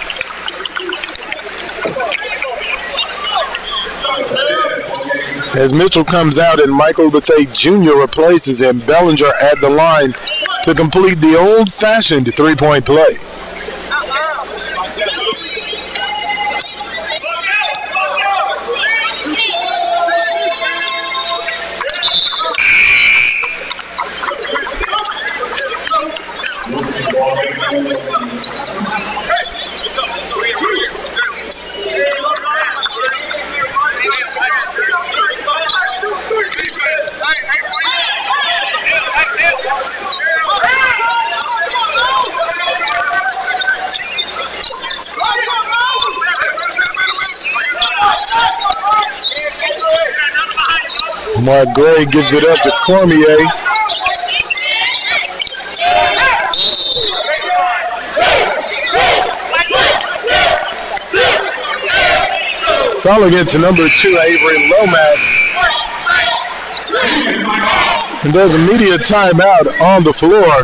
As Mitchell comes out and Michael Bethea Junior replaces him, Bellinger at the line to complete the old-fashioned three-point play. Mark Gray gives it up to Cormier. Foul against number two, Avery Lomax. And there's a media timeout on the floor.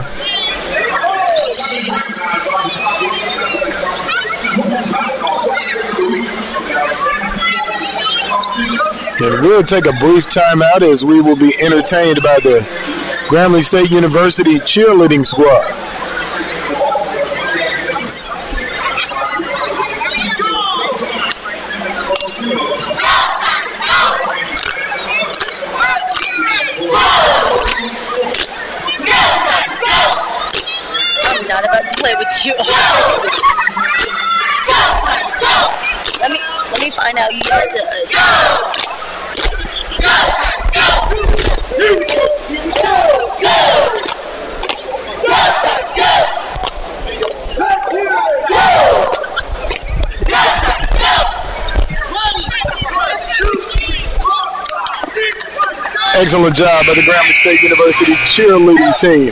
And we'll take a brief timeout as we will be entertained by the Grambling State University cheerleading squad. I'm not about to play with you. let me let me find out you used to. Uh, Excellent job by the Grambling State University cheerleading team.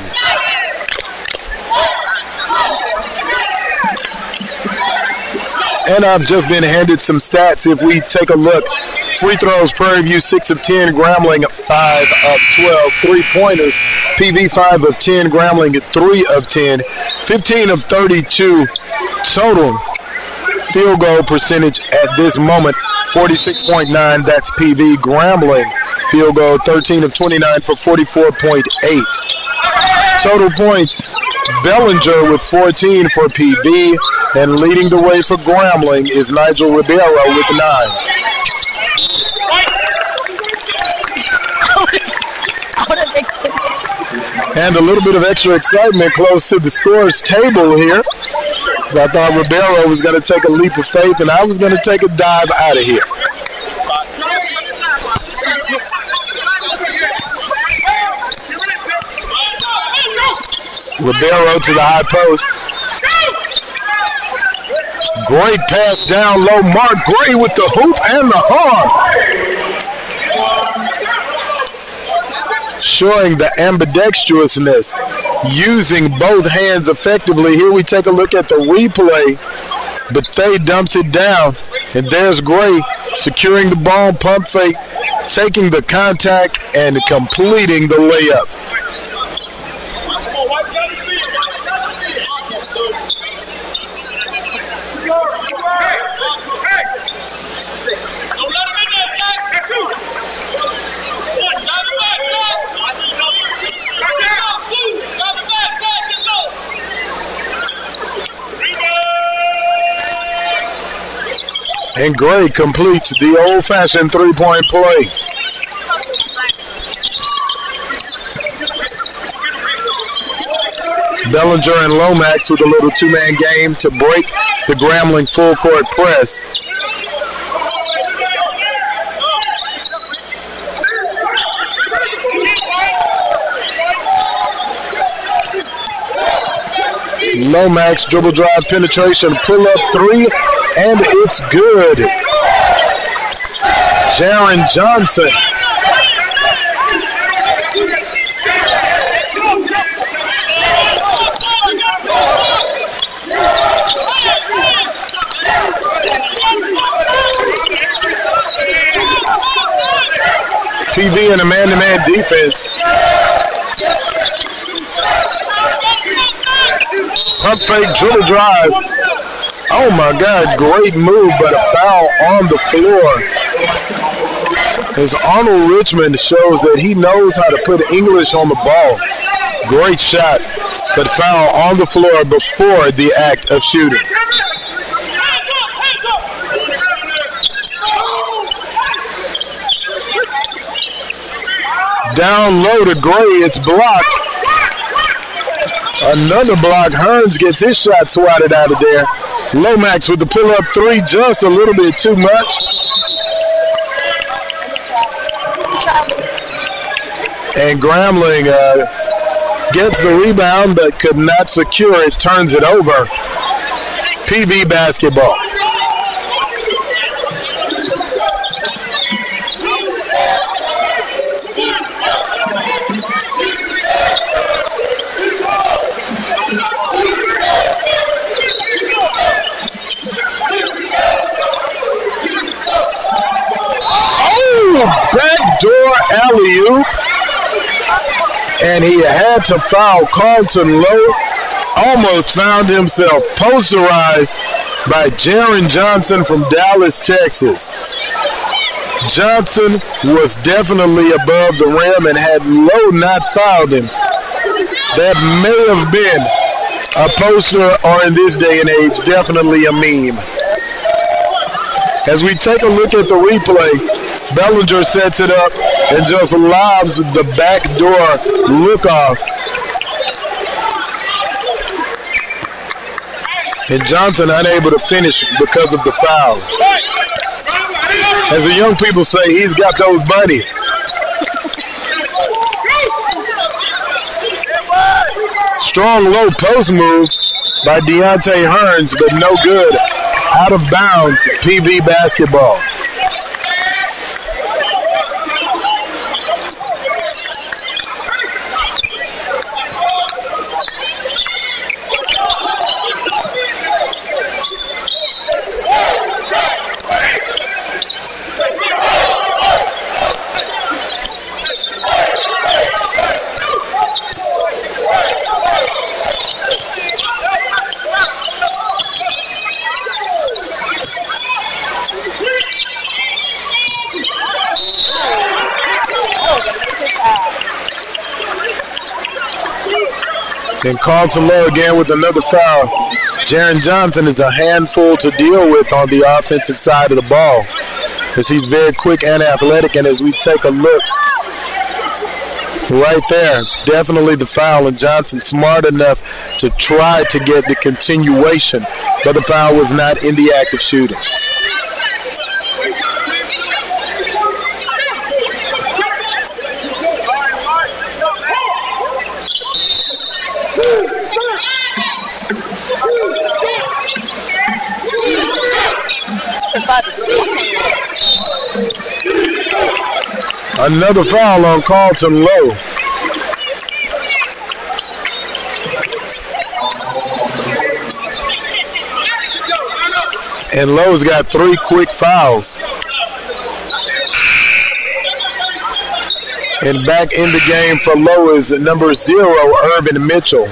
And I've just been handed some stats. If we take a look, free throws, Prairie View six of ten, Grambling five of twelve. Three-pointers, P V five of ten, Grambling three of ten. fifteen of thirty-two total. Field goal percentage at this moment, forty-six point nine. That's P V. Grambling field goal, thirteen of twenty-nine for forty-four point eight. Total points, Bellinger with fourteen for P V. And leading the way for Grambling is Nigel Ribeiro with nine. And a little bit of extra excitement close to the scores table here. So I thought Ribeiro was going to take a leap of faith, and I was going to take a dive out of here. Ribeiro to the high post. Great pass down low. Mark Gray with the hoop and the arm. Showing the ambidextrousness, using both hands effectively. Here we take a look at the replay. Bethea dumps it down. And there's Gray securing the ball, pump fake, taking the contact, and completing the layup. And Gray completes the old-fashioned three-point play. Bellinger and Lomax with a little two-man game to break the Grambling full-court press. Lomax dribble drive penetration, pull up three, and it's good. Jaron Johnson P V in a man-to-man defense. Pump fake, dribble drive. Oh my God, great move, but a foul on the floor. As Arnold Richmond shows that he knows how to put English on the ball. Great shot, but foul on the floor before the act of shooting. Down low to Gray, it's blocked. Another block. Hearns gets his shot swatted out of there. Lomax with the pull-up three, just a little bit too much. And Grambling uh, gets the rebound but could not secure it, turns it over. P V basketball. Backdoor alley-oop, and he had to foul Carlton Lowe. Almost found himself posterized by Jaron Johnson from Dallas, Texas. Johnson was definitely above the rim, and had Lowe not fouled him, that may have been a poster, or in this day and age, definitely a meme. As we take a look at the replay, Bellinger sets it up and just lobs the backdoor look-off. And Johnson unable to finish because of the foul. As the young people say, he's got those bunnies. Strong low post move by Deontay Hearns, but no good. Out of bounds, P V basketball. And Carlton Lowe again with another foul. Jaron Johnson is a handful to deal with on the offensive side of the ball, as he's very quick and athletic. And as we take a look right there, definitely the foul, and Johnson smart enough to try to get the continuation, but the foul was not in the act of shooting. Another foul on Carlton Lowe. And Lowe's got three quick fouls. And back in the game for Lowe is number zero, Irvin Mitchell.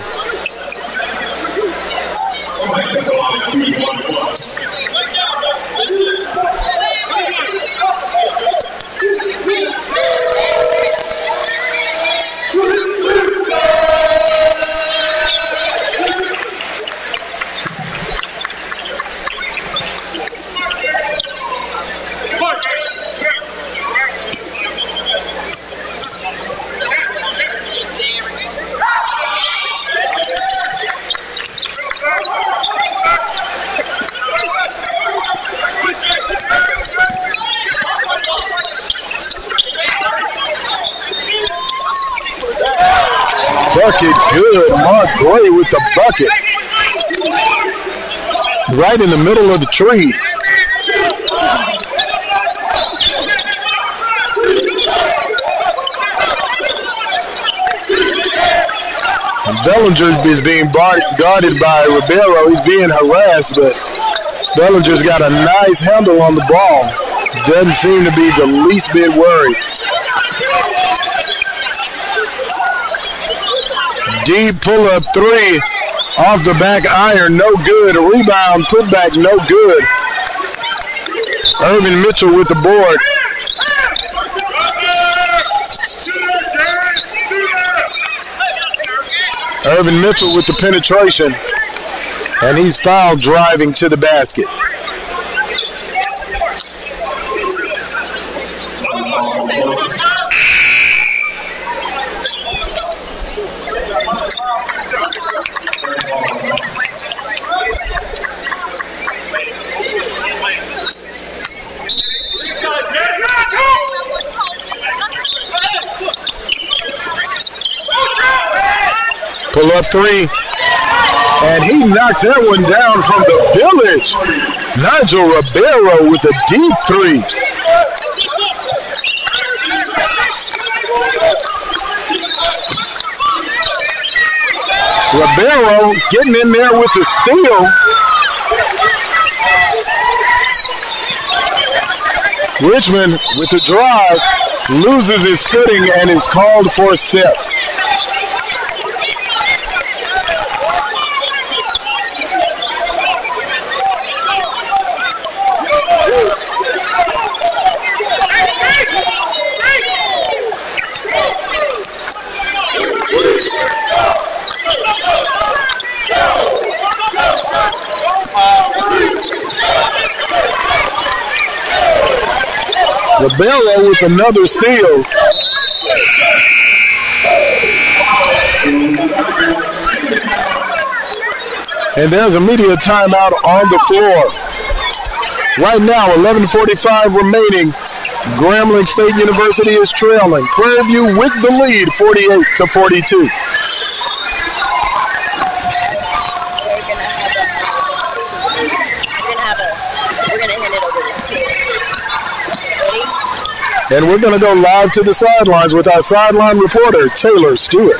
Bucket good. Mark Gray with the bucket. Right in the middle of the trees. And Bellinger is being guarded by Ribeiro. He's being harassed, but Bellinger's got a nice handle on the ball. Doesn't seem to be the least bit worried. Deep pull-up three off the back iron, no good. Rebound, putback, no good. Irvin Mitchell with the board. Irvin Mitchell with the penetration, and he's fouled driving to the basket. Pull up three, and he knocked that one down from the village. Nigel Ribeiro with a deep three. Ribeiro getting in there with the steal. Richmond with the drive, loses his footing and is called for steps. Ribeiro with another steal. And there's a media timeout on the floor. Right now, eleven forty-five remaining. Grambling State University is trailing. Prairie View with the lead, forty-eight to forty-two. And we're going to go live to the sidelines with our sideline reporter, Taylor Stewart.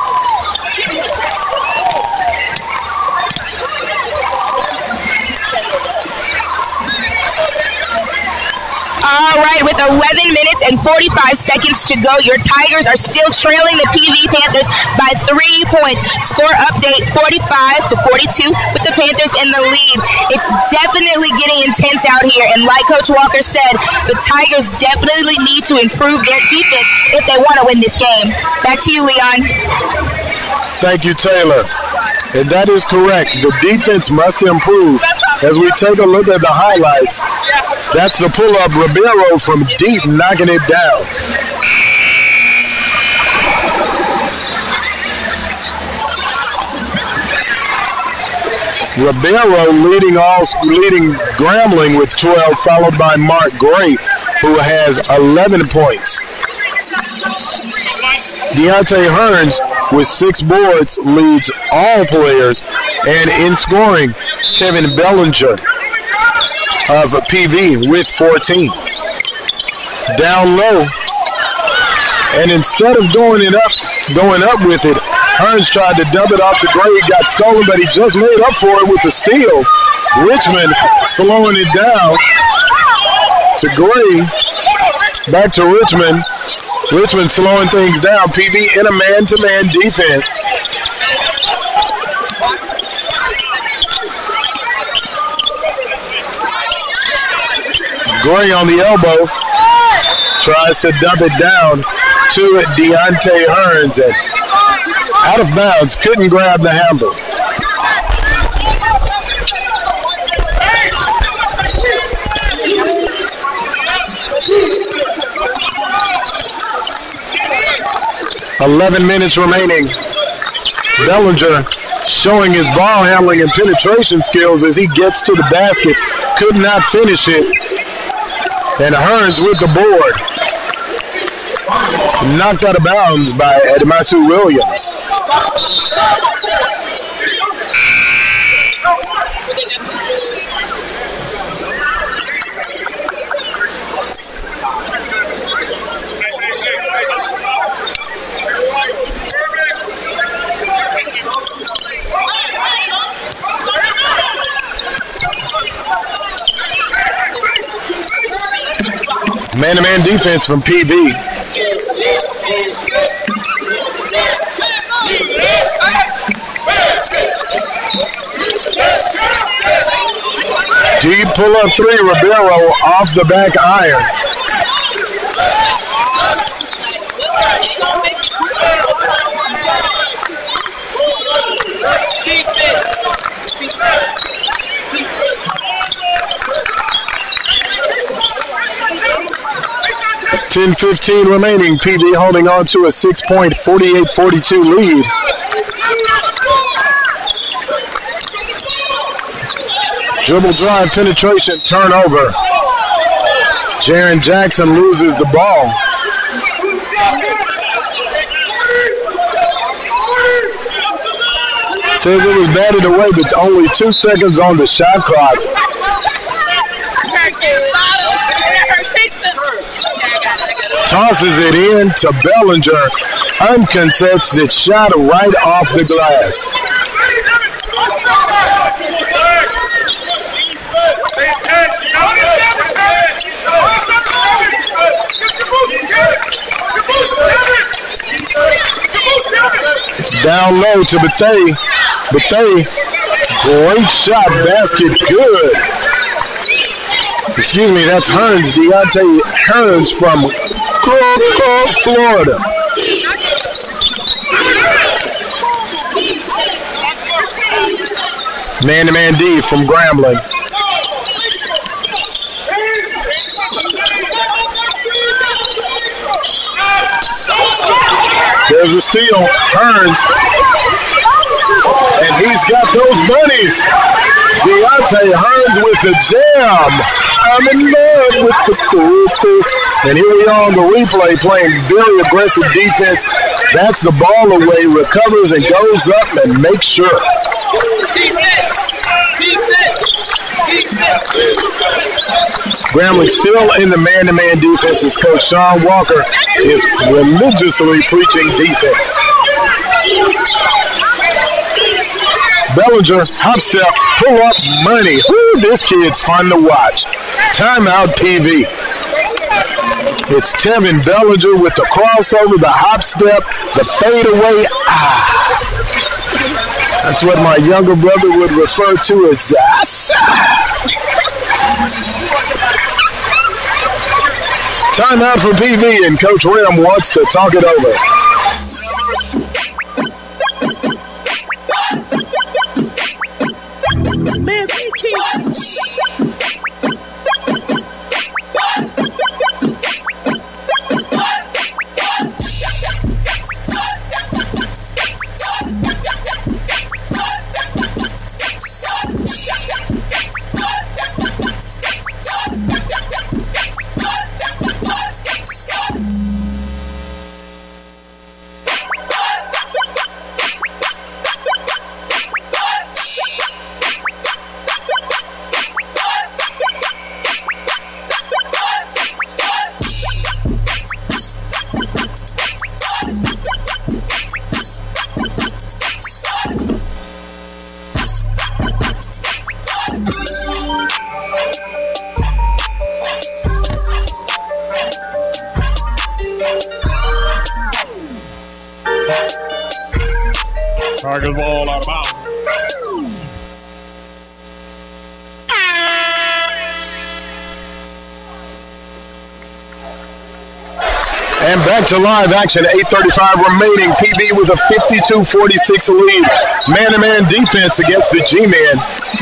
All right, with eleven minutes and forty-five seconds to go, your Tigers are still trailing the P V Panthers by three points. Score update forty-five to forty-two with the Panthers in the lead. It's definitely getting intense out here, and like Coach Walker said, the Tigers definitely need to improve their defense if they want to win this game. Back to you, Leon. Thank you, Taylor. And that is correct. The defense must improve. As we take a look at the highlights, that's the pull-up. Ribeiro from deep knocking it down. Ribeiro leading all leading Grambling with twelve, followed by Mark Gray, who has eleven points. Deontay Hearns with six boards leads all players, and in scoring, Tevin Bellinger of P V with fourteen. Down low, and instead of going it up, going up with it, Hearns tried to dump it off to Gray, got stolen, but he just made up for it with the steal. Richmond slowing it down to Gray, back to Richmond. Richmond slowing things down. P V in a man-to-man defense. Gray on the elbow, tries to dump it down to Deontay Hearns, and out of bounds, couldn't grab the handle. eleven minutes remaining. Bellinger showing his ball handling and penetration skills as he gets to the basket. Could not finish it. And Hearns with the board. Knocked out of bounds by Ademasu Williams. Man-to-man defense from P V. Deep pull-up three, Ribeiro off the back iron. ten fifteen remaining. P V holding on to a six-point, forty-eight forty-two lead. Dribble drive, penetration, turnover. Jaron Jackson loses the ball. Says it was batted away, but only two seconds on the shot clock. Tosses it in to Bellinger. Uncontested shot right off the glass. Down low to Bethea. Bethea, great shot, basket, good. Excuse me, that's Hearns, Deontay Hearns from Florida. Man-to-man D from Grambling. There's a steal, Hearns. And he's got those bunnies. Deontay Hearns with the jam. I'm in love with the cool, cool. And here we are on the replay playing very aggressive defense. Backs the ball away, recovers, and goes up and makes sure. Defense! Defense! Defense! Grambling still in the man-to-man defense as Coach Sean Walker is religiously preaching defense. Bellinger, hop step, pull up money. Ooh, this kid's fun to watch. Timeout P V. It's Tevin Bellinger with the crossover, the hop step, the fadeaway. Ah. That's what my younger brother would refer to as Zassa. Timeout for P V, and Coach Rim wants to talk it over. Man, Tigers ball out of bounds. And back to live action, eight thirty-five remaining. P V with a fifty-two forty-six lead. Man-to-man defense against the G-Men.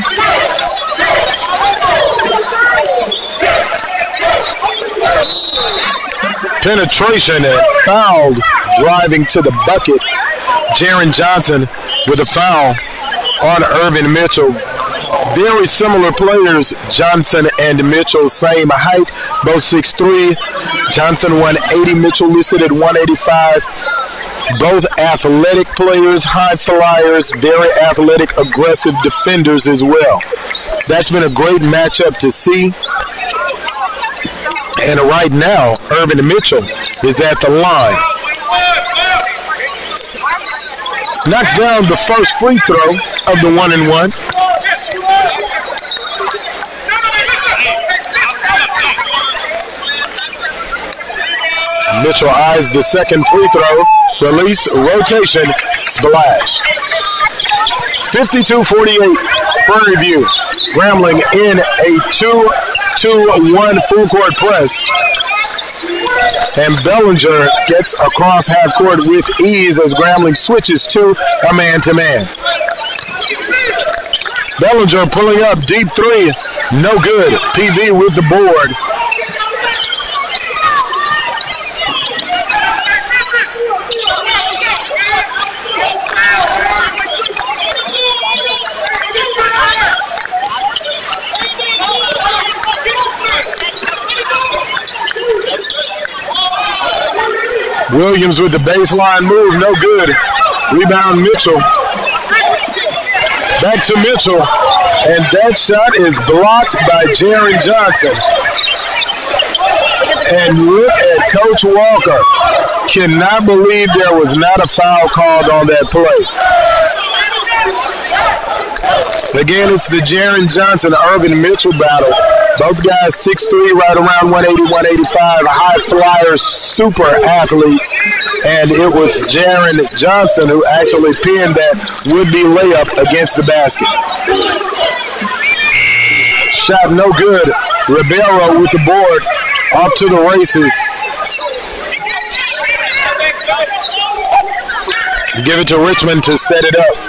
Penetration and fouled, driving to the bucket. Jaron Johnson with a foul on Irvin Mitchell. Very similar players, Johnson and Mitchell, same height, both six three. Johnson one eighty, Mitchell listed at one eighty-five. Both athletic players, high flyers, very athletic, aggressive defenders as well. That's been a great matchup to see. And right now, Irvin Mitchell is at the line. Knocks down the first free throw of the one and one. Mitchell eyes the second free throw. Release, rotation, splash. fifty-two forty-eight, Prairie View. Grambling in a two two one full court press. And Bellinger gets across half court with ease as Grambling switches to a man-to-man. Bellinger pulling up, deep three, no good. P V with the board. Williams with the baseline move, no good. Rebound Mitchell. Back to Mitchell, and that shot is blocked by Jaron Johnson. And look at Coach Walker. Cannot believe there was not a foul called on that play. Again, it's the Jaron Johnson-Irvin Mitchell battle. Both guys six three, right around one eighty, one eighty-five, high flyers, super athletes. And it was Jaron Johnson who actually pinned that would-be layup against the basket. Shot no good. Ribeiro with the board, off to the races. Give it to Richmond to set it up.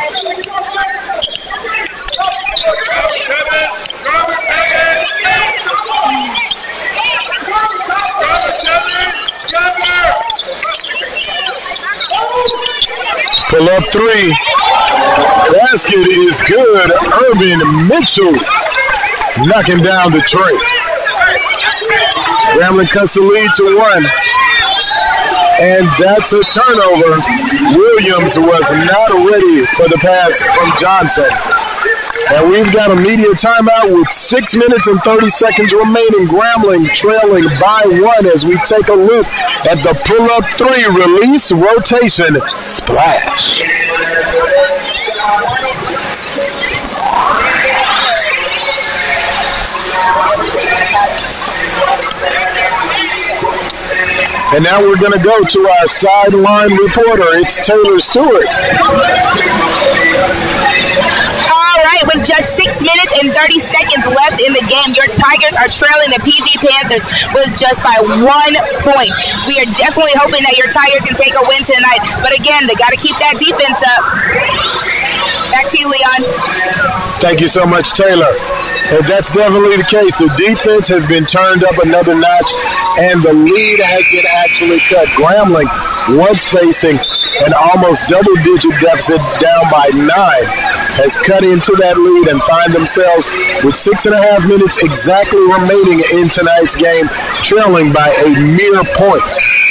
Pull up three. Basket is good. Irvin Mitchell knocking down the tray. Grambling cuts the lead to one. And that's a turnover. Williams was not ready for the pass from Johnson. And we've got a media timeout with six minutes and thirty seconds remaining. Grambling trailing by one as we take a look at the pull-up three release rotation splash. And now we're going to go to our sideline reporter. It's Taylor Stewart. All right, with just six minutes and thirty seconds left in the game, your Tigers are trailing the P V Panthers with just by one point. We are definitely hoping that your Tigers can take a win tonight, but again, they got to keep that defense up. Back to you, Leon. Thank you so much, Taylor. And that's definitely the case. The defense has been turned up another notch, and the lead has been actually cut. Grambling, once facing an almost double-digit deficit down by nine, has cut into that lead and find themselves with six and a half minutes exactly remaining in tonight's game, trailing by a mere point.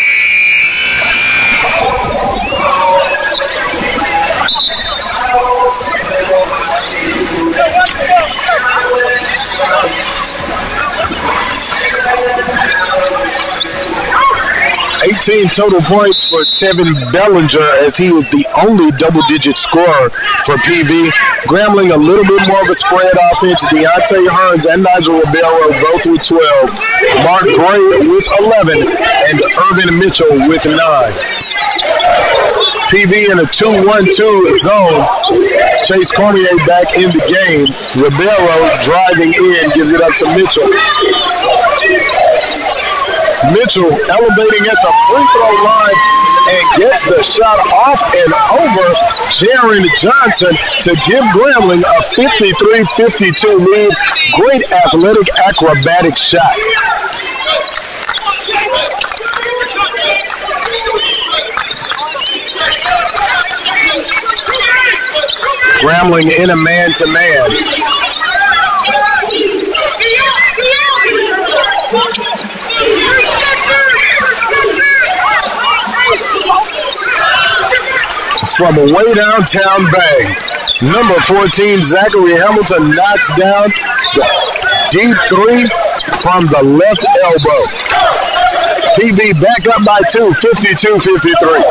eighteen total points for Tevin Bellinger as he is the only double-digit scorer for P V. Grambling a little bit more of a spread offense. Deontay Hearns and Nigel Ribeiro both with twelve. Mark Gray with eleven and Irvin Mitchell with nine. P V in a two one two zone. Chase Cormier back in the game. Ribeiro driving in, gives it up to Mitchell. Mitchell elevating at the free throw line and gets the shot off and over Jaron Johnson to give Grambling a fifty-three fifty-two lead. Great athletic, acrobatic shot. Grambling in a man-to-man. From way downtown bang. Number fourteen, Zachary Hamilton knocks down the deep three from the left elbow. P V back up by two, fifty-two fifty-three.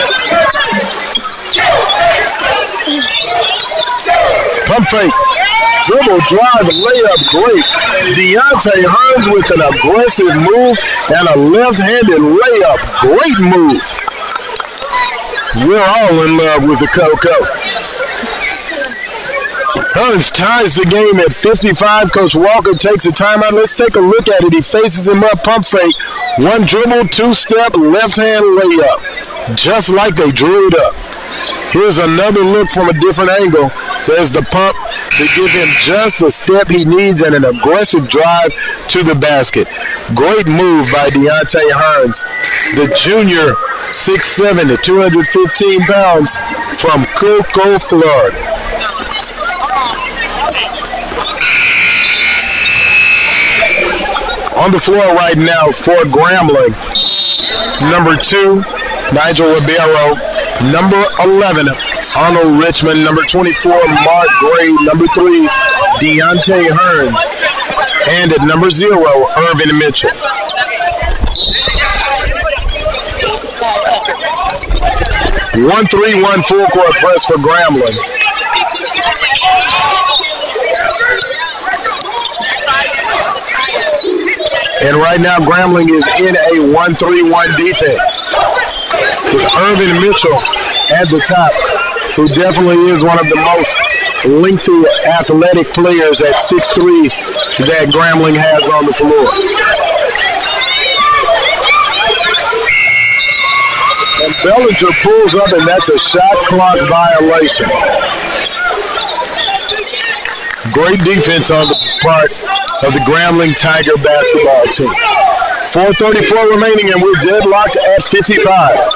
Pump fake. Dribble, drive, layup, great. Deontay Hearns with an aggressive move and a left-handed layup. Great move. We're all in love with the Coco. Hearns ties the game at fifty-five. Coach Walker takes a timeout. Let's take a look at it. He faces him up, pump fake. One dribble, two-step, left-hand layup. Just like they drew it up. Here's another look from a different angle. There's the pump to give him just the step he needs and an aggressive drive to the basket. Great move by Deontay Hearns, the junior, six seven to two hundred fifteen pounds from Cocoa, Florida. On the floor right now for Grambling, number two, Nigel Ribeiro. Number eleven, Arnold Richmond. Number twenty-four, Mark Gray. Number three, Deontay Hearn. And at number zero, Irvin Mitchell. one three one full court press for Grambling. And right now, Grambling is in a one three one defense. With Irvin Mitchell at the top, who definitely is one of the most lengthy athletic players at six three that Grambling has on the floor. And Bellinger pulls up, and that's a shot clock violation. Great defense on the part of the Grambling Tiger basketball team. four thirty-four remaining, and we're deadlocked at fifty-five.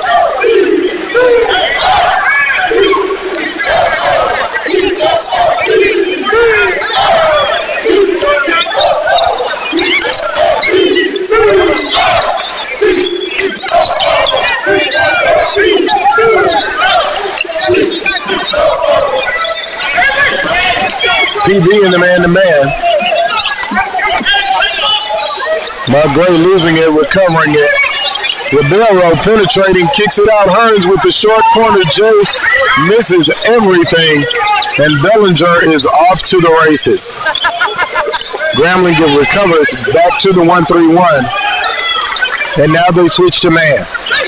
P V in the man-to-man. Mark Gray losing it, recovering it. Ribeiro penetrating, kicks it out. Hearns with the short corner. Jay misses everything, and Bellinger is off to the races. Grambling recovers back to the one three one, and now they switch to man.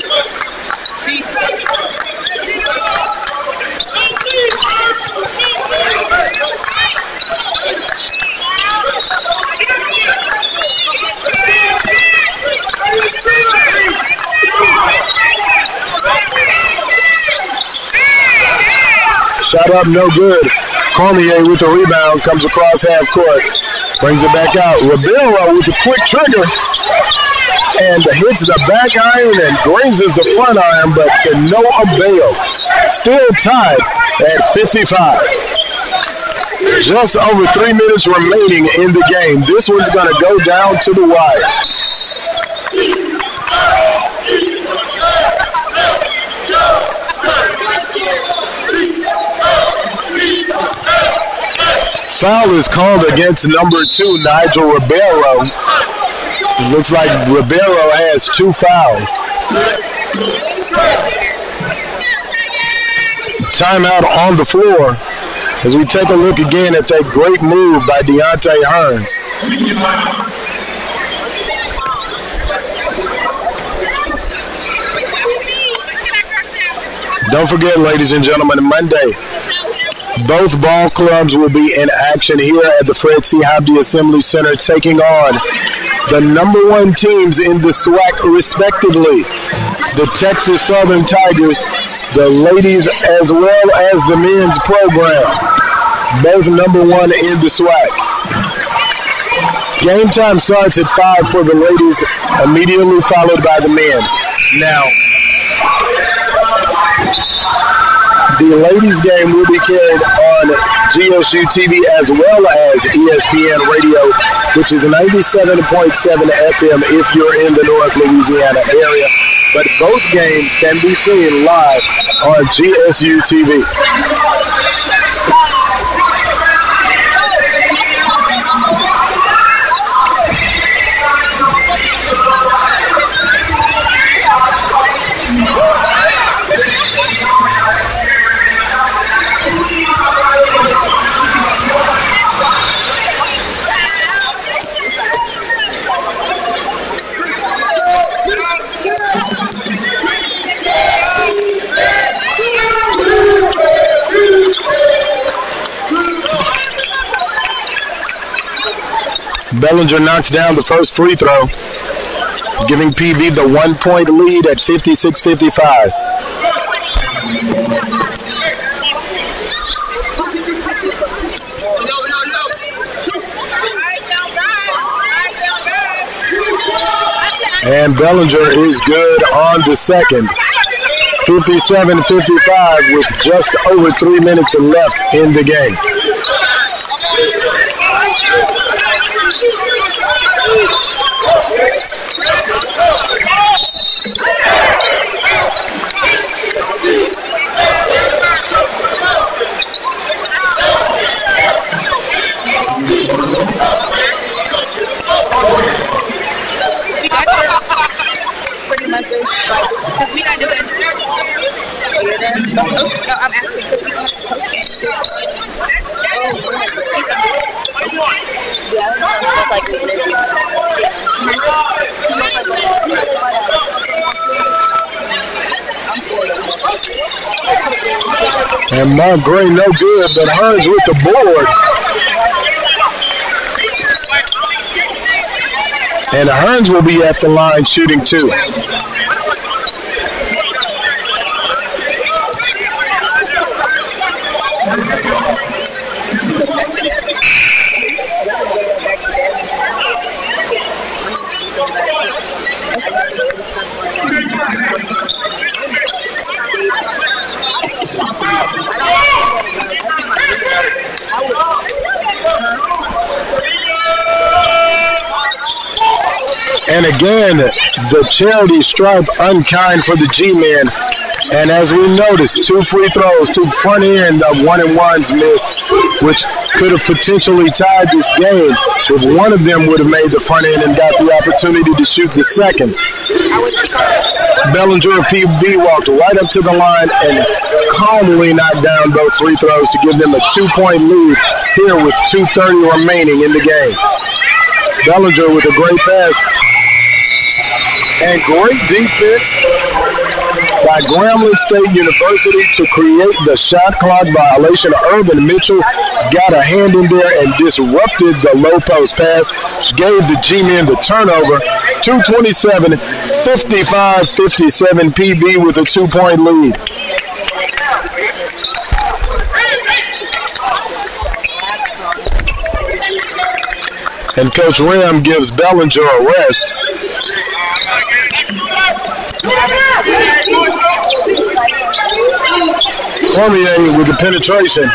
Shot up, no good. Cormier with the rebound, comes across half court, brings it back out. Ribeiro with a quick trigger and hits the back iron and grazes the front iron, but to no avail. Still tied at fifty-five. Just over three minutes remaining in the game. This one's going to go down to the wire. Foul is called against number two, Nigel Ribeiro. It looks like Ribeiro has two fouls. Timeout on the floor as we take a look again at that great move by Deontay Hearns. Don't forget, ladies and gentlemen, Monday, both ball clubs will be in action here at the Fred C. Hobby Assembly Center, taking on the number one teams in the SWAC respectively. The Texas Southern Tigers, the ladies as well as the men's program. Both number one in the SWAC. Game time starts at five for the ladies, immediately followed by the men. Now, the ladies' game will be carried on G S U T V as well as E S P N Radio, which is ninety-seven point seven F M if you're in the North Louisiana area. But both games can be seen live on G S U T V. Bellinger knocks down the first free throw, giving P V the one-point lead at fifty-six fifty-five. And Bellinger is good on the second. fifty-seven fifty-five with just over three minutes left in the game. Pretty much is like, because we not doing it. No, I'm actually cooking. Yeah, it's like the interview. And Mark Gray no good, but Hearns with the board. And Hearns will be at the line shooting two. And again, the charity stripe unkind for the G-Men. And as we noticed, two free throws, two front end of one and ones missed, which could have potentially tied this game if one of them would have made the front end and got the opportunity to shoot the second. Bellinger of P V walked right up to the line and calmly knocked down both free throws to give them a two-point lead here with two thirty remaining in the game. Bellinger with a great pass. And great defense by Grambling State University to create the shot clock violation. Urban Mitchell got a hand in there and disrupted the low post pass, which gave the G-Men the turnover. two twenty-seven, fifty-five fifty-seven, P V with a two-point lead. And Coach Rim gives Bellinger a rest. Cormier with the penetration.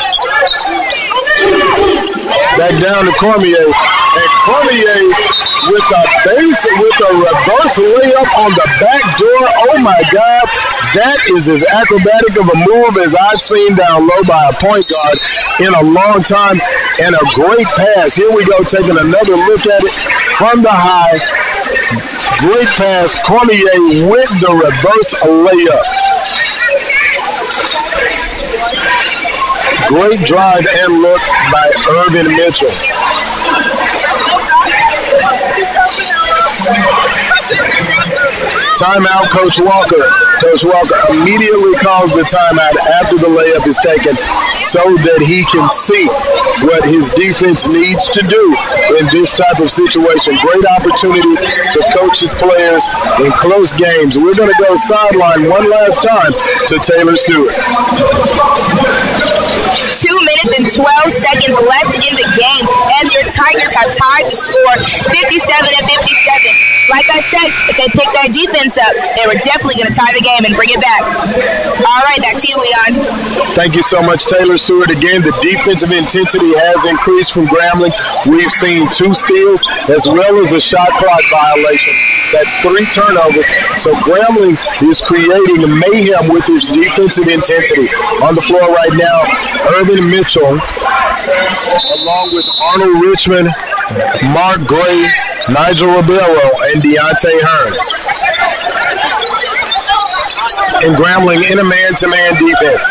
Back down to Cormier. And Cormier with a base, with a reverse layup on the back door. Oh my God. That is as acrobatic of a move as I've seen down low by a point guard in a long time. And a great pass. Here we go, taking another look at it from the high. Great pass. Cormier with the reverse layup. Great drive and look by Urban Mitchell. Timeout, Coach Walker. Coach Walker immediately calls the timeout after the layup is taken so that he can see what his defense needs to do in this type of situation. Great opportunity to coach his players in close games. We're going to go sideline one last time to Taylor Stewart. Two minutes and twelve seconds left in the game, and your Tigers have tied the score fifty-seven and fifty-seven. Like I said, if they pick their defense up, they were definitely going to tie the game and bring it back. All right, back to you, Leon. Thank you so much, Taylor Stewart. Again, the defensive intensity has increased from Grambling. We've seen two steals as well as a shot clock violation. That's three turnovers. So Grambling is creating mayhem with his defensive intensity. On the floor right now, Urban Mitchell, along with Arnold Richmond, Mark Gray, Nigel Ribeiro, and Deontay Hearns. And Grambling in a man-to-man defense.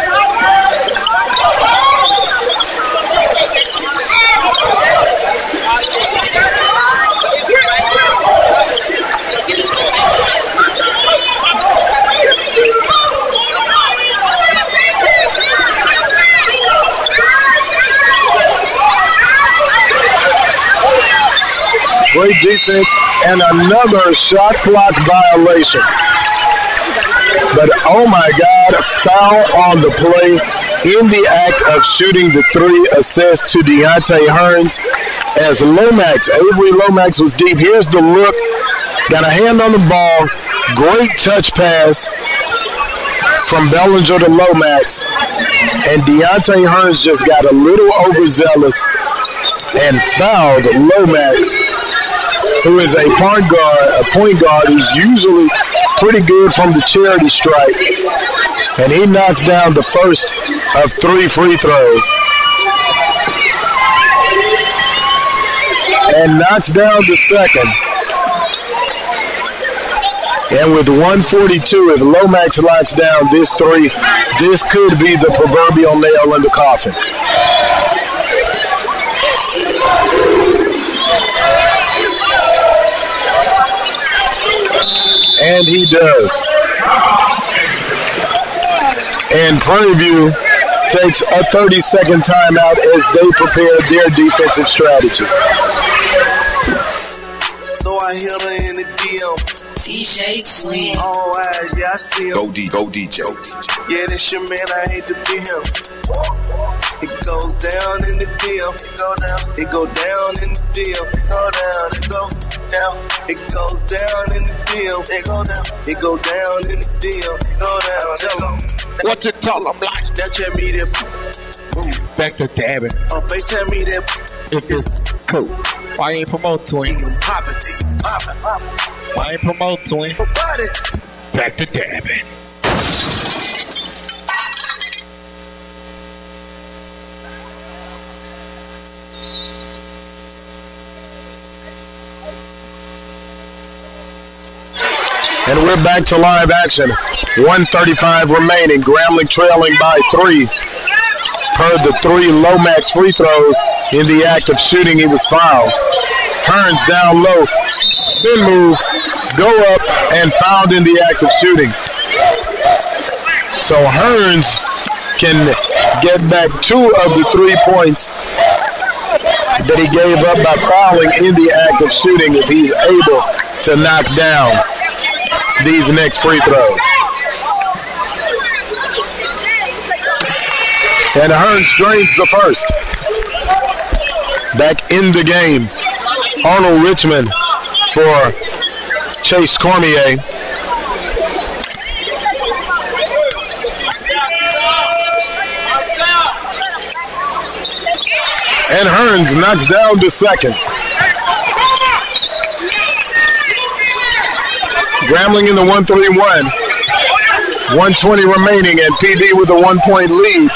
defense and another shot clock violation. But oh my God, foul on the play in the act of shooting the three, assist to Deontay Hearns as Lomax, Avery Lomax was deep. Here's the look, got a hand on the ball, great touch pass from Bellinger to Lomax, and Deontay Hearns just got a little overzealous and fouled Lomax, who is a point guard, a point guard who's usually pretty good from the charity stripe, and he knocks down the first of three free throws. And knocks down the second. And with one forty-two, if Lomax locks down this three, this could be the proverbial nail in the coffin. And he does. And Prairie View takes a thirty-second timeout as they prepare their defensive strategy. So I hit her in the D M. D J Swing. All eyes, yeah, I see him. Go D, go D J. Yeah, this your man, I hate to be him. It goes down in the D M. It go down. It go down in the D M. It go down. It go down. It goes down in the D M. It go down. It go down in the D M. It go down. Tell him. What you tell them, like? Snapchat me that. Back to dabbing. On FaceTime me that. If it's cool. Why you ain't promote twin? Poppin', poppin', poppin'. Why ain't promote twin? Body. Back to dabbing. And we're back to live action. one thirty-five remaining. Grambling trailing by three. Per the three Lomax free throws in the act of shooting, he was fouled. Hearns down low. Spin move. Go up and fouled in the act of shooting. So Hearns can get back two of the three points that he gave up by fouling in the act of shooting if he's able to knock down these next free throws. And Hearns drains the first. Back in the game, Arnold Richmond for Chase Cormier. And Hearns knocks down the second. Grambling in the one three one. one twenty remaining, and P V with a one-point lead.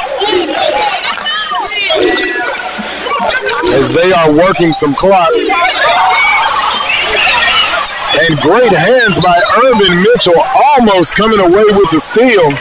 As they are working some clock. And great hands by Irvin Mitchell, almost coming away with the steal.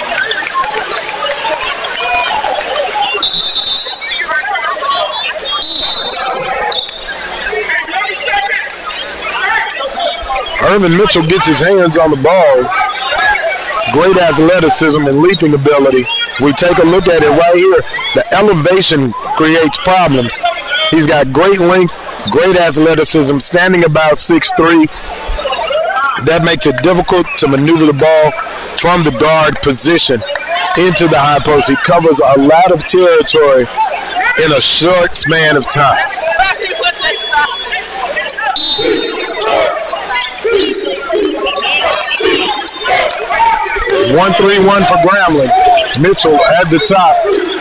Irvin Mitchell gets his hands on the ball. Great athleticism and leaping ability. We take a look at it right here. The elevation creates problems. He's got great length, great athleticism, standing about six three. That makes it difficult to maneuver the ball from the guard position into the high post. He covers a lot of territory in a short span of time. one three one for Grambling. Mitchell at the top.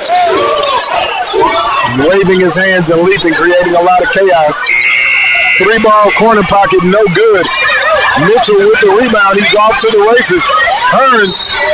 Waving his hands and leaping, creating a lot of chaos. Three ball corner pocket, no good. Mitchell with the rebound. He's off to the races. Hearns.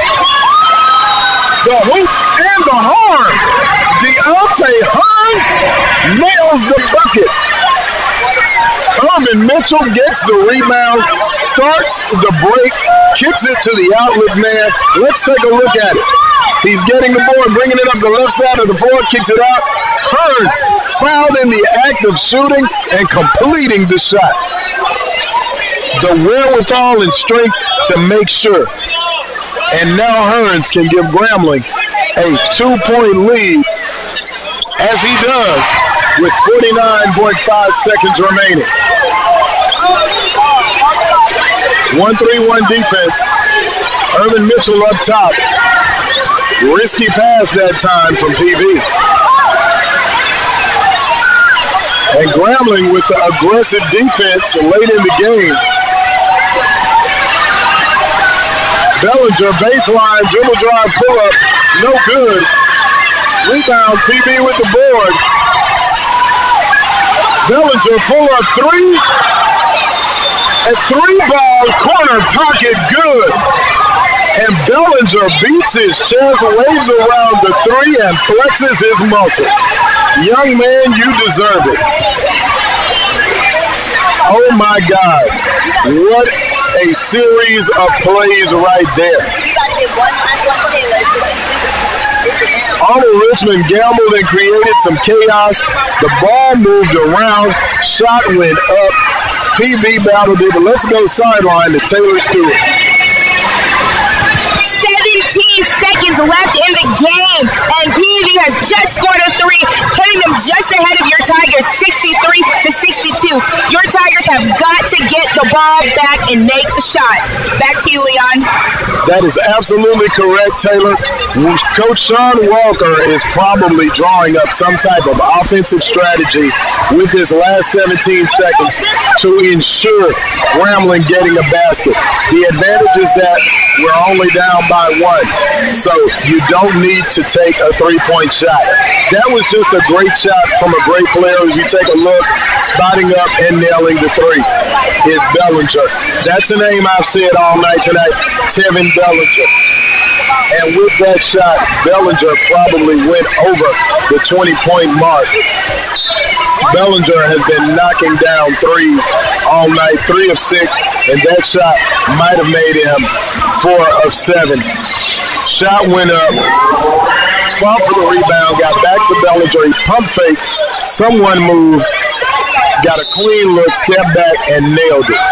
The hoop and the harm. Deontay Hearns nails the bucket. Irvin Mitchell gets the rebound, starts the break, kicks it to the outlet man. Let's take a look at it. He's getting the board, bringing it up the left side of the floor, kicks it out. Hearns fouled in the act of shooting and completing the shot. The wherewithal and strength to make sure. And now Hearns can give Grambling a two-point lead, as he does with forty-nine point five seconds remaining. one three one defense. Irvin Mitchell up top. Risky pass that time from P V. And Grambling with the aggressive defense late in the game. Bellinger, baseline, dribble drive, pull up, no good. Rebound, P B with the board. Bellinger, pull up three. A three ball, corner pocket, good. And Bellinger beats his chest, waves around the three, and flexes his muscle. Young man, you deserve it. Oh my God. What a series of plays right there. Arnold Richmond gambled and created some chaos. The ball moved around, shot went up. P V battled it, but let's go sideline to Taylor Stewart. seventeen seconds left in the game, and P V has just scored a three, putting them just ahead of your Tigers, sixty-three to sixty-two. Your Tigers have got to get the ball back and make the shot. Back to you, Leon. That is absolutely correct, Taylor. Coach Sean Walker is probably drawing up some type of offensive strategy with his last seventeen seconds to ensure Grambling getting a basket. The advantage is that we're only down by one, so you don't need to take a three-point shot. That was just a great shot from a great player. As you take a look, spotting up and nailing the three is Bellinger. That's a name I've said all night tonight, Tevin Bellinger. And with that shot, Bellinger probably went over the twenty-point mark. Bellinger has been knocking down threes all night, three of six, and that shot might have made him four of seven. Shot went up, fought for the rebound, got back to Bellinger, he pump faked, someone moved, got a clean look, stepped back, and nailed it.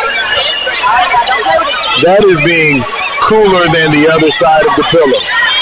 That is being cooler than the other side of the pillow.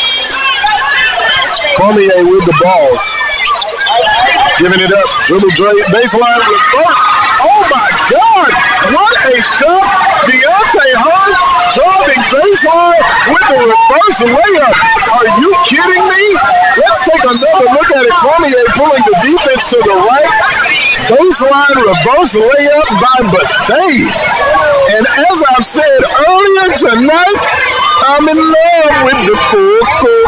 Cormier with the ball. Giving it up. Dribble Dre. Baseline reverse. Oh my God. What a shot. Deontay Hurst driving baseline with the reverse layup. Are you kidding me? Let's take another look at it. Cormier pulling the defense to the right. Baseline reverse layup by Bethea. And as I've said earlier tonight, I'm in love with the cool cool.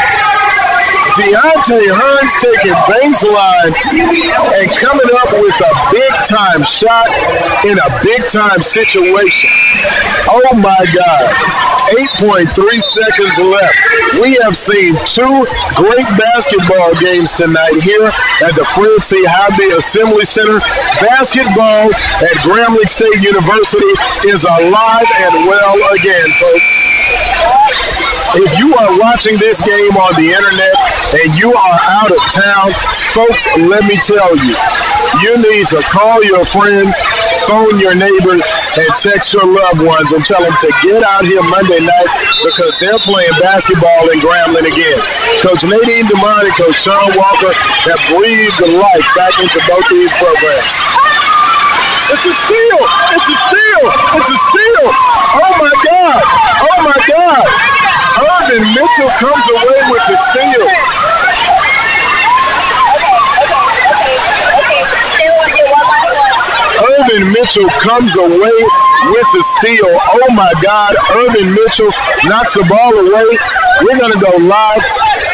Deontay Hearns taking baseline and coming up with a big-time shot in a big-time situation. Oh, my God. eight point three seconds left. We have seen two great basketball games tonight here at the Fred C. Hobby Assembly Center. Basketball at Grambling State University is alive and well again, folks. If you are watching this game on the internet and you are out of town, folks, let me tell you, you need to call your friends, phone your neighbors, and text your loved ones and tell them to get out here Monday night because they're playing basketball in Grambling again. Coach Nadine DeMond and Coach Sean Walker have breathed the life back into both these programs. It's a steal! It's a steal! It's a steal! Oh my God! Oh my God! Irvin Mitchell comes away with the steal. Irvin Mitchell comes away with the steal. Oh my God! Irvin Mitchell knocks the ball away. We're gonna go live.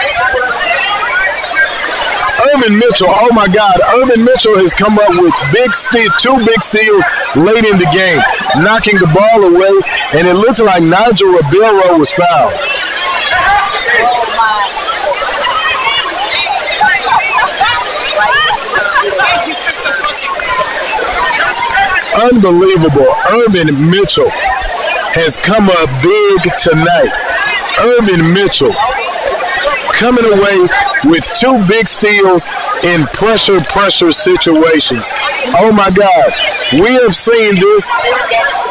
Irvin Mitchell, oh my God, Irvin Mitchell has come up with big steal, two big steals late in the game, knocking the ball away, and it looks like Nigel Ribeiro was fouled. Unbelievable. Irvin Mitchell has come up big tonight. Irvin Mitchell coming away with two big steals in pressure, pressure situations. Oh my God, we have seen this.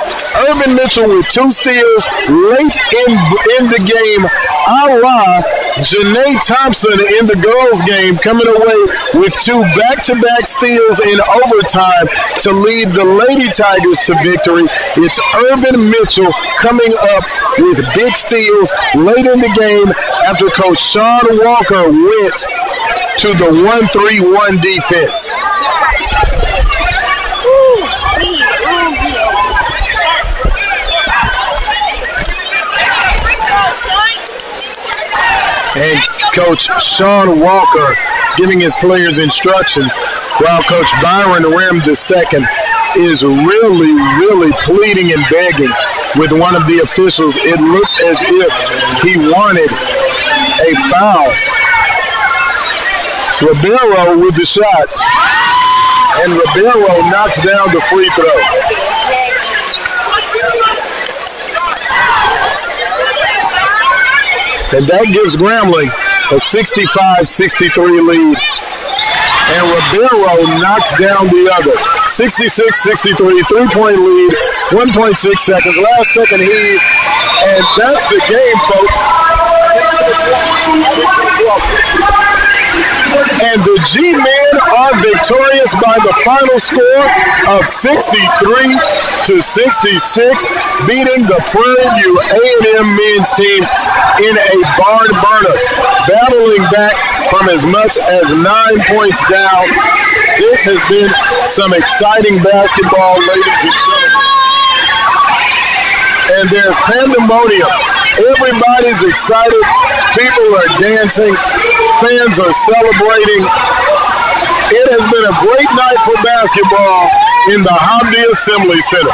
Irvin Mitchell with two steals late in, in the game, a la Janae Thompson in the girls' game coming away with two back-to-back steals in overtime to lead the Lady Tigers to victory. It's Urban Mitchell coming up with big steals late in the game after Coach Sean Walker went to the one three one defense. And Coach Sean Walker giving his players instructions while Coach Byron Rim the second is really, really pleading and begging with one of the officials. It looks as if he wanted a foul. Ribeiro with the shot. And Ribeiro knocks down the free throw. And that gives Grambling a sixty-five sixty-three lead. And Ribeiro knocks down the other. sixty-six sixty-three, three-point lead, one point six seconds, last second heave. And that's the game, folks. And the G-Men are victorious by the final score of sixty-three to sixty-six, beating the Prairie View A and M men's team in a barn burner, battling back from as much as nine points down. This has been some exciting basketball, ladies and gentlemen. And there's pandemonium. Everybody's excited. People are dancing. Fans are celebrating. It has been a great night for basketball in the Hamdi Assembly Center.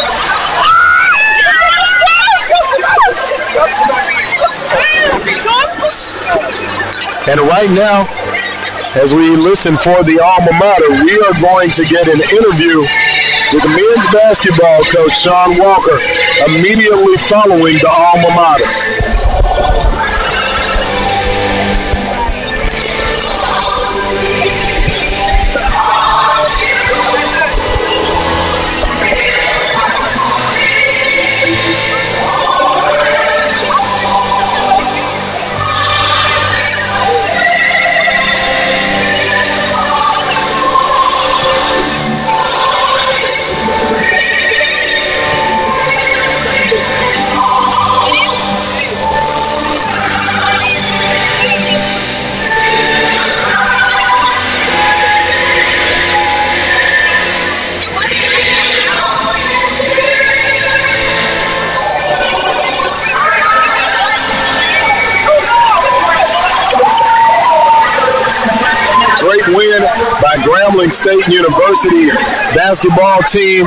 And right now, as we listen for the alma mater, we are going to get an interview with the men's basketball coach, Sean Walker, immediately following the alma mater. Win by Grambling State University basketball team.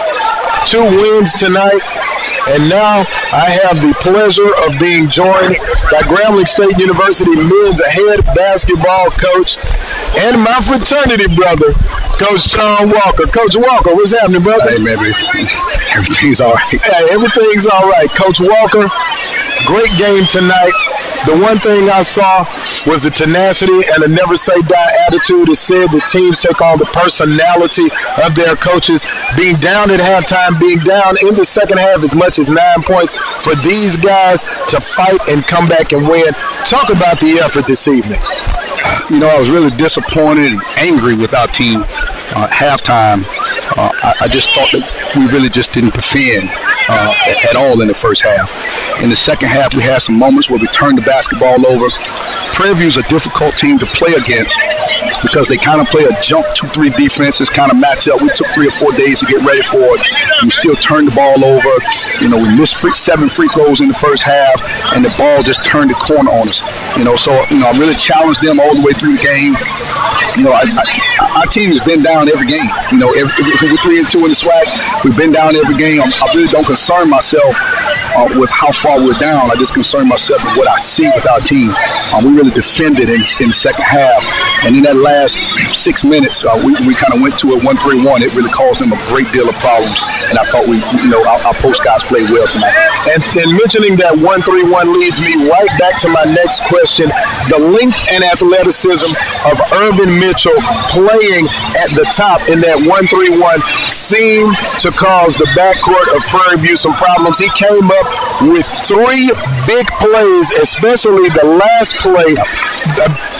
Two wins tonight. And now I have the pleasure of being joined by Grambling State University men's head basketball coach and my fraternity brother, Coach Sean Walker. Coach Walker, what's happening, brother? Hey, baby. Everything's all right. Hey, everything's all right. Coach Walker, great game tonight. The one thing I saw was the tenacity and a never say die attitude. It said the teams take on the personality of their coaches. Being down at halftime, being down in the second half as much as nine points for these guys to fight and come back and win. Talk about the effort this evening. You know, I was really disappointed and angry with our team uh, at halftime. Uh, I, I just thought that we really just didn't defend uh, at all in the first half. In the second half, we had some moments where we turned the basketball over. Prairie View is a difficult team to play against because they kind of play a jump two three defense. It's kind of match up. We took three or four days to get ready for it. We still turned the ball over. You know, we missed free, seven free throws in the first half, and the ball just turned the corner on us. You know, so, you know, I really challenged them all the way through the game. You know, I, I, our team has been down every game. You know, every, if we're three and two in the SWAC, we've been down every game. I really don't concern myself uh, with how far we're down. I just concern myself with what I see with our team. Um, we really defended in, in the second half, and in that last six minutes, uh, we, we kind of went to a one three one. It really caused them a great deal of problems, and I thought we, you know, our, our post guys played well tonight. And, and mentioning that one three one leads me right back to my next question: the length and athleticism of Urban Mitchell playing at the top in that one three one seemed to cause the backcourt of Prairie View some problems. He came up with three big plays, especially the last play.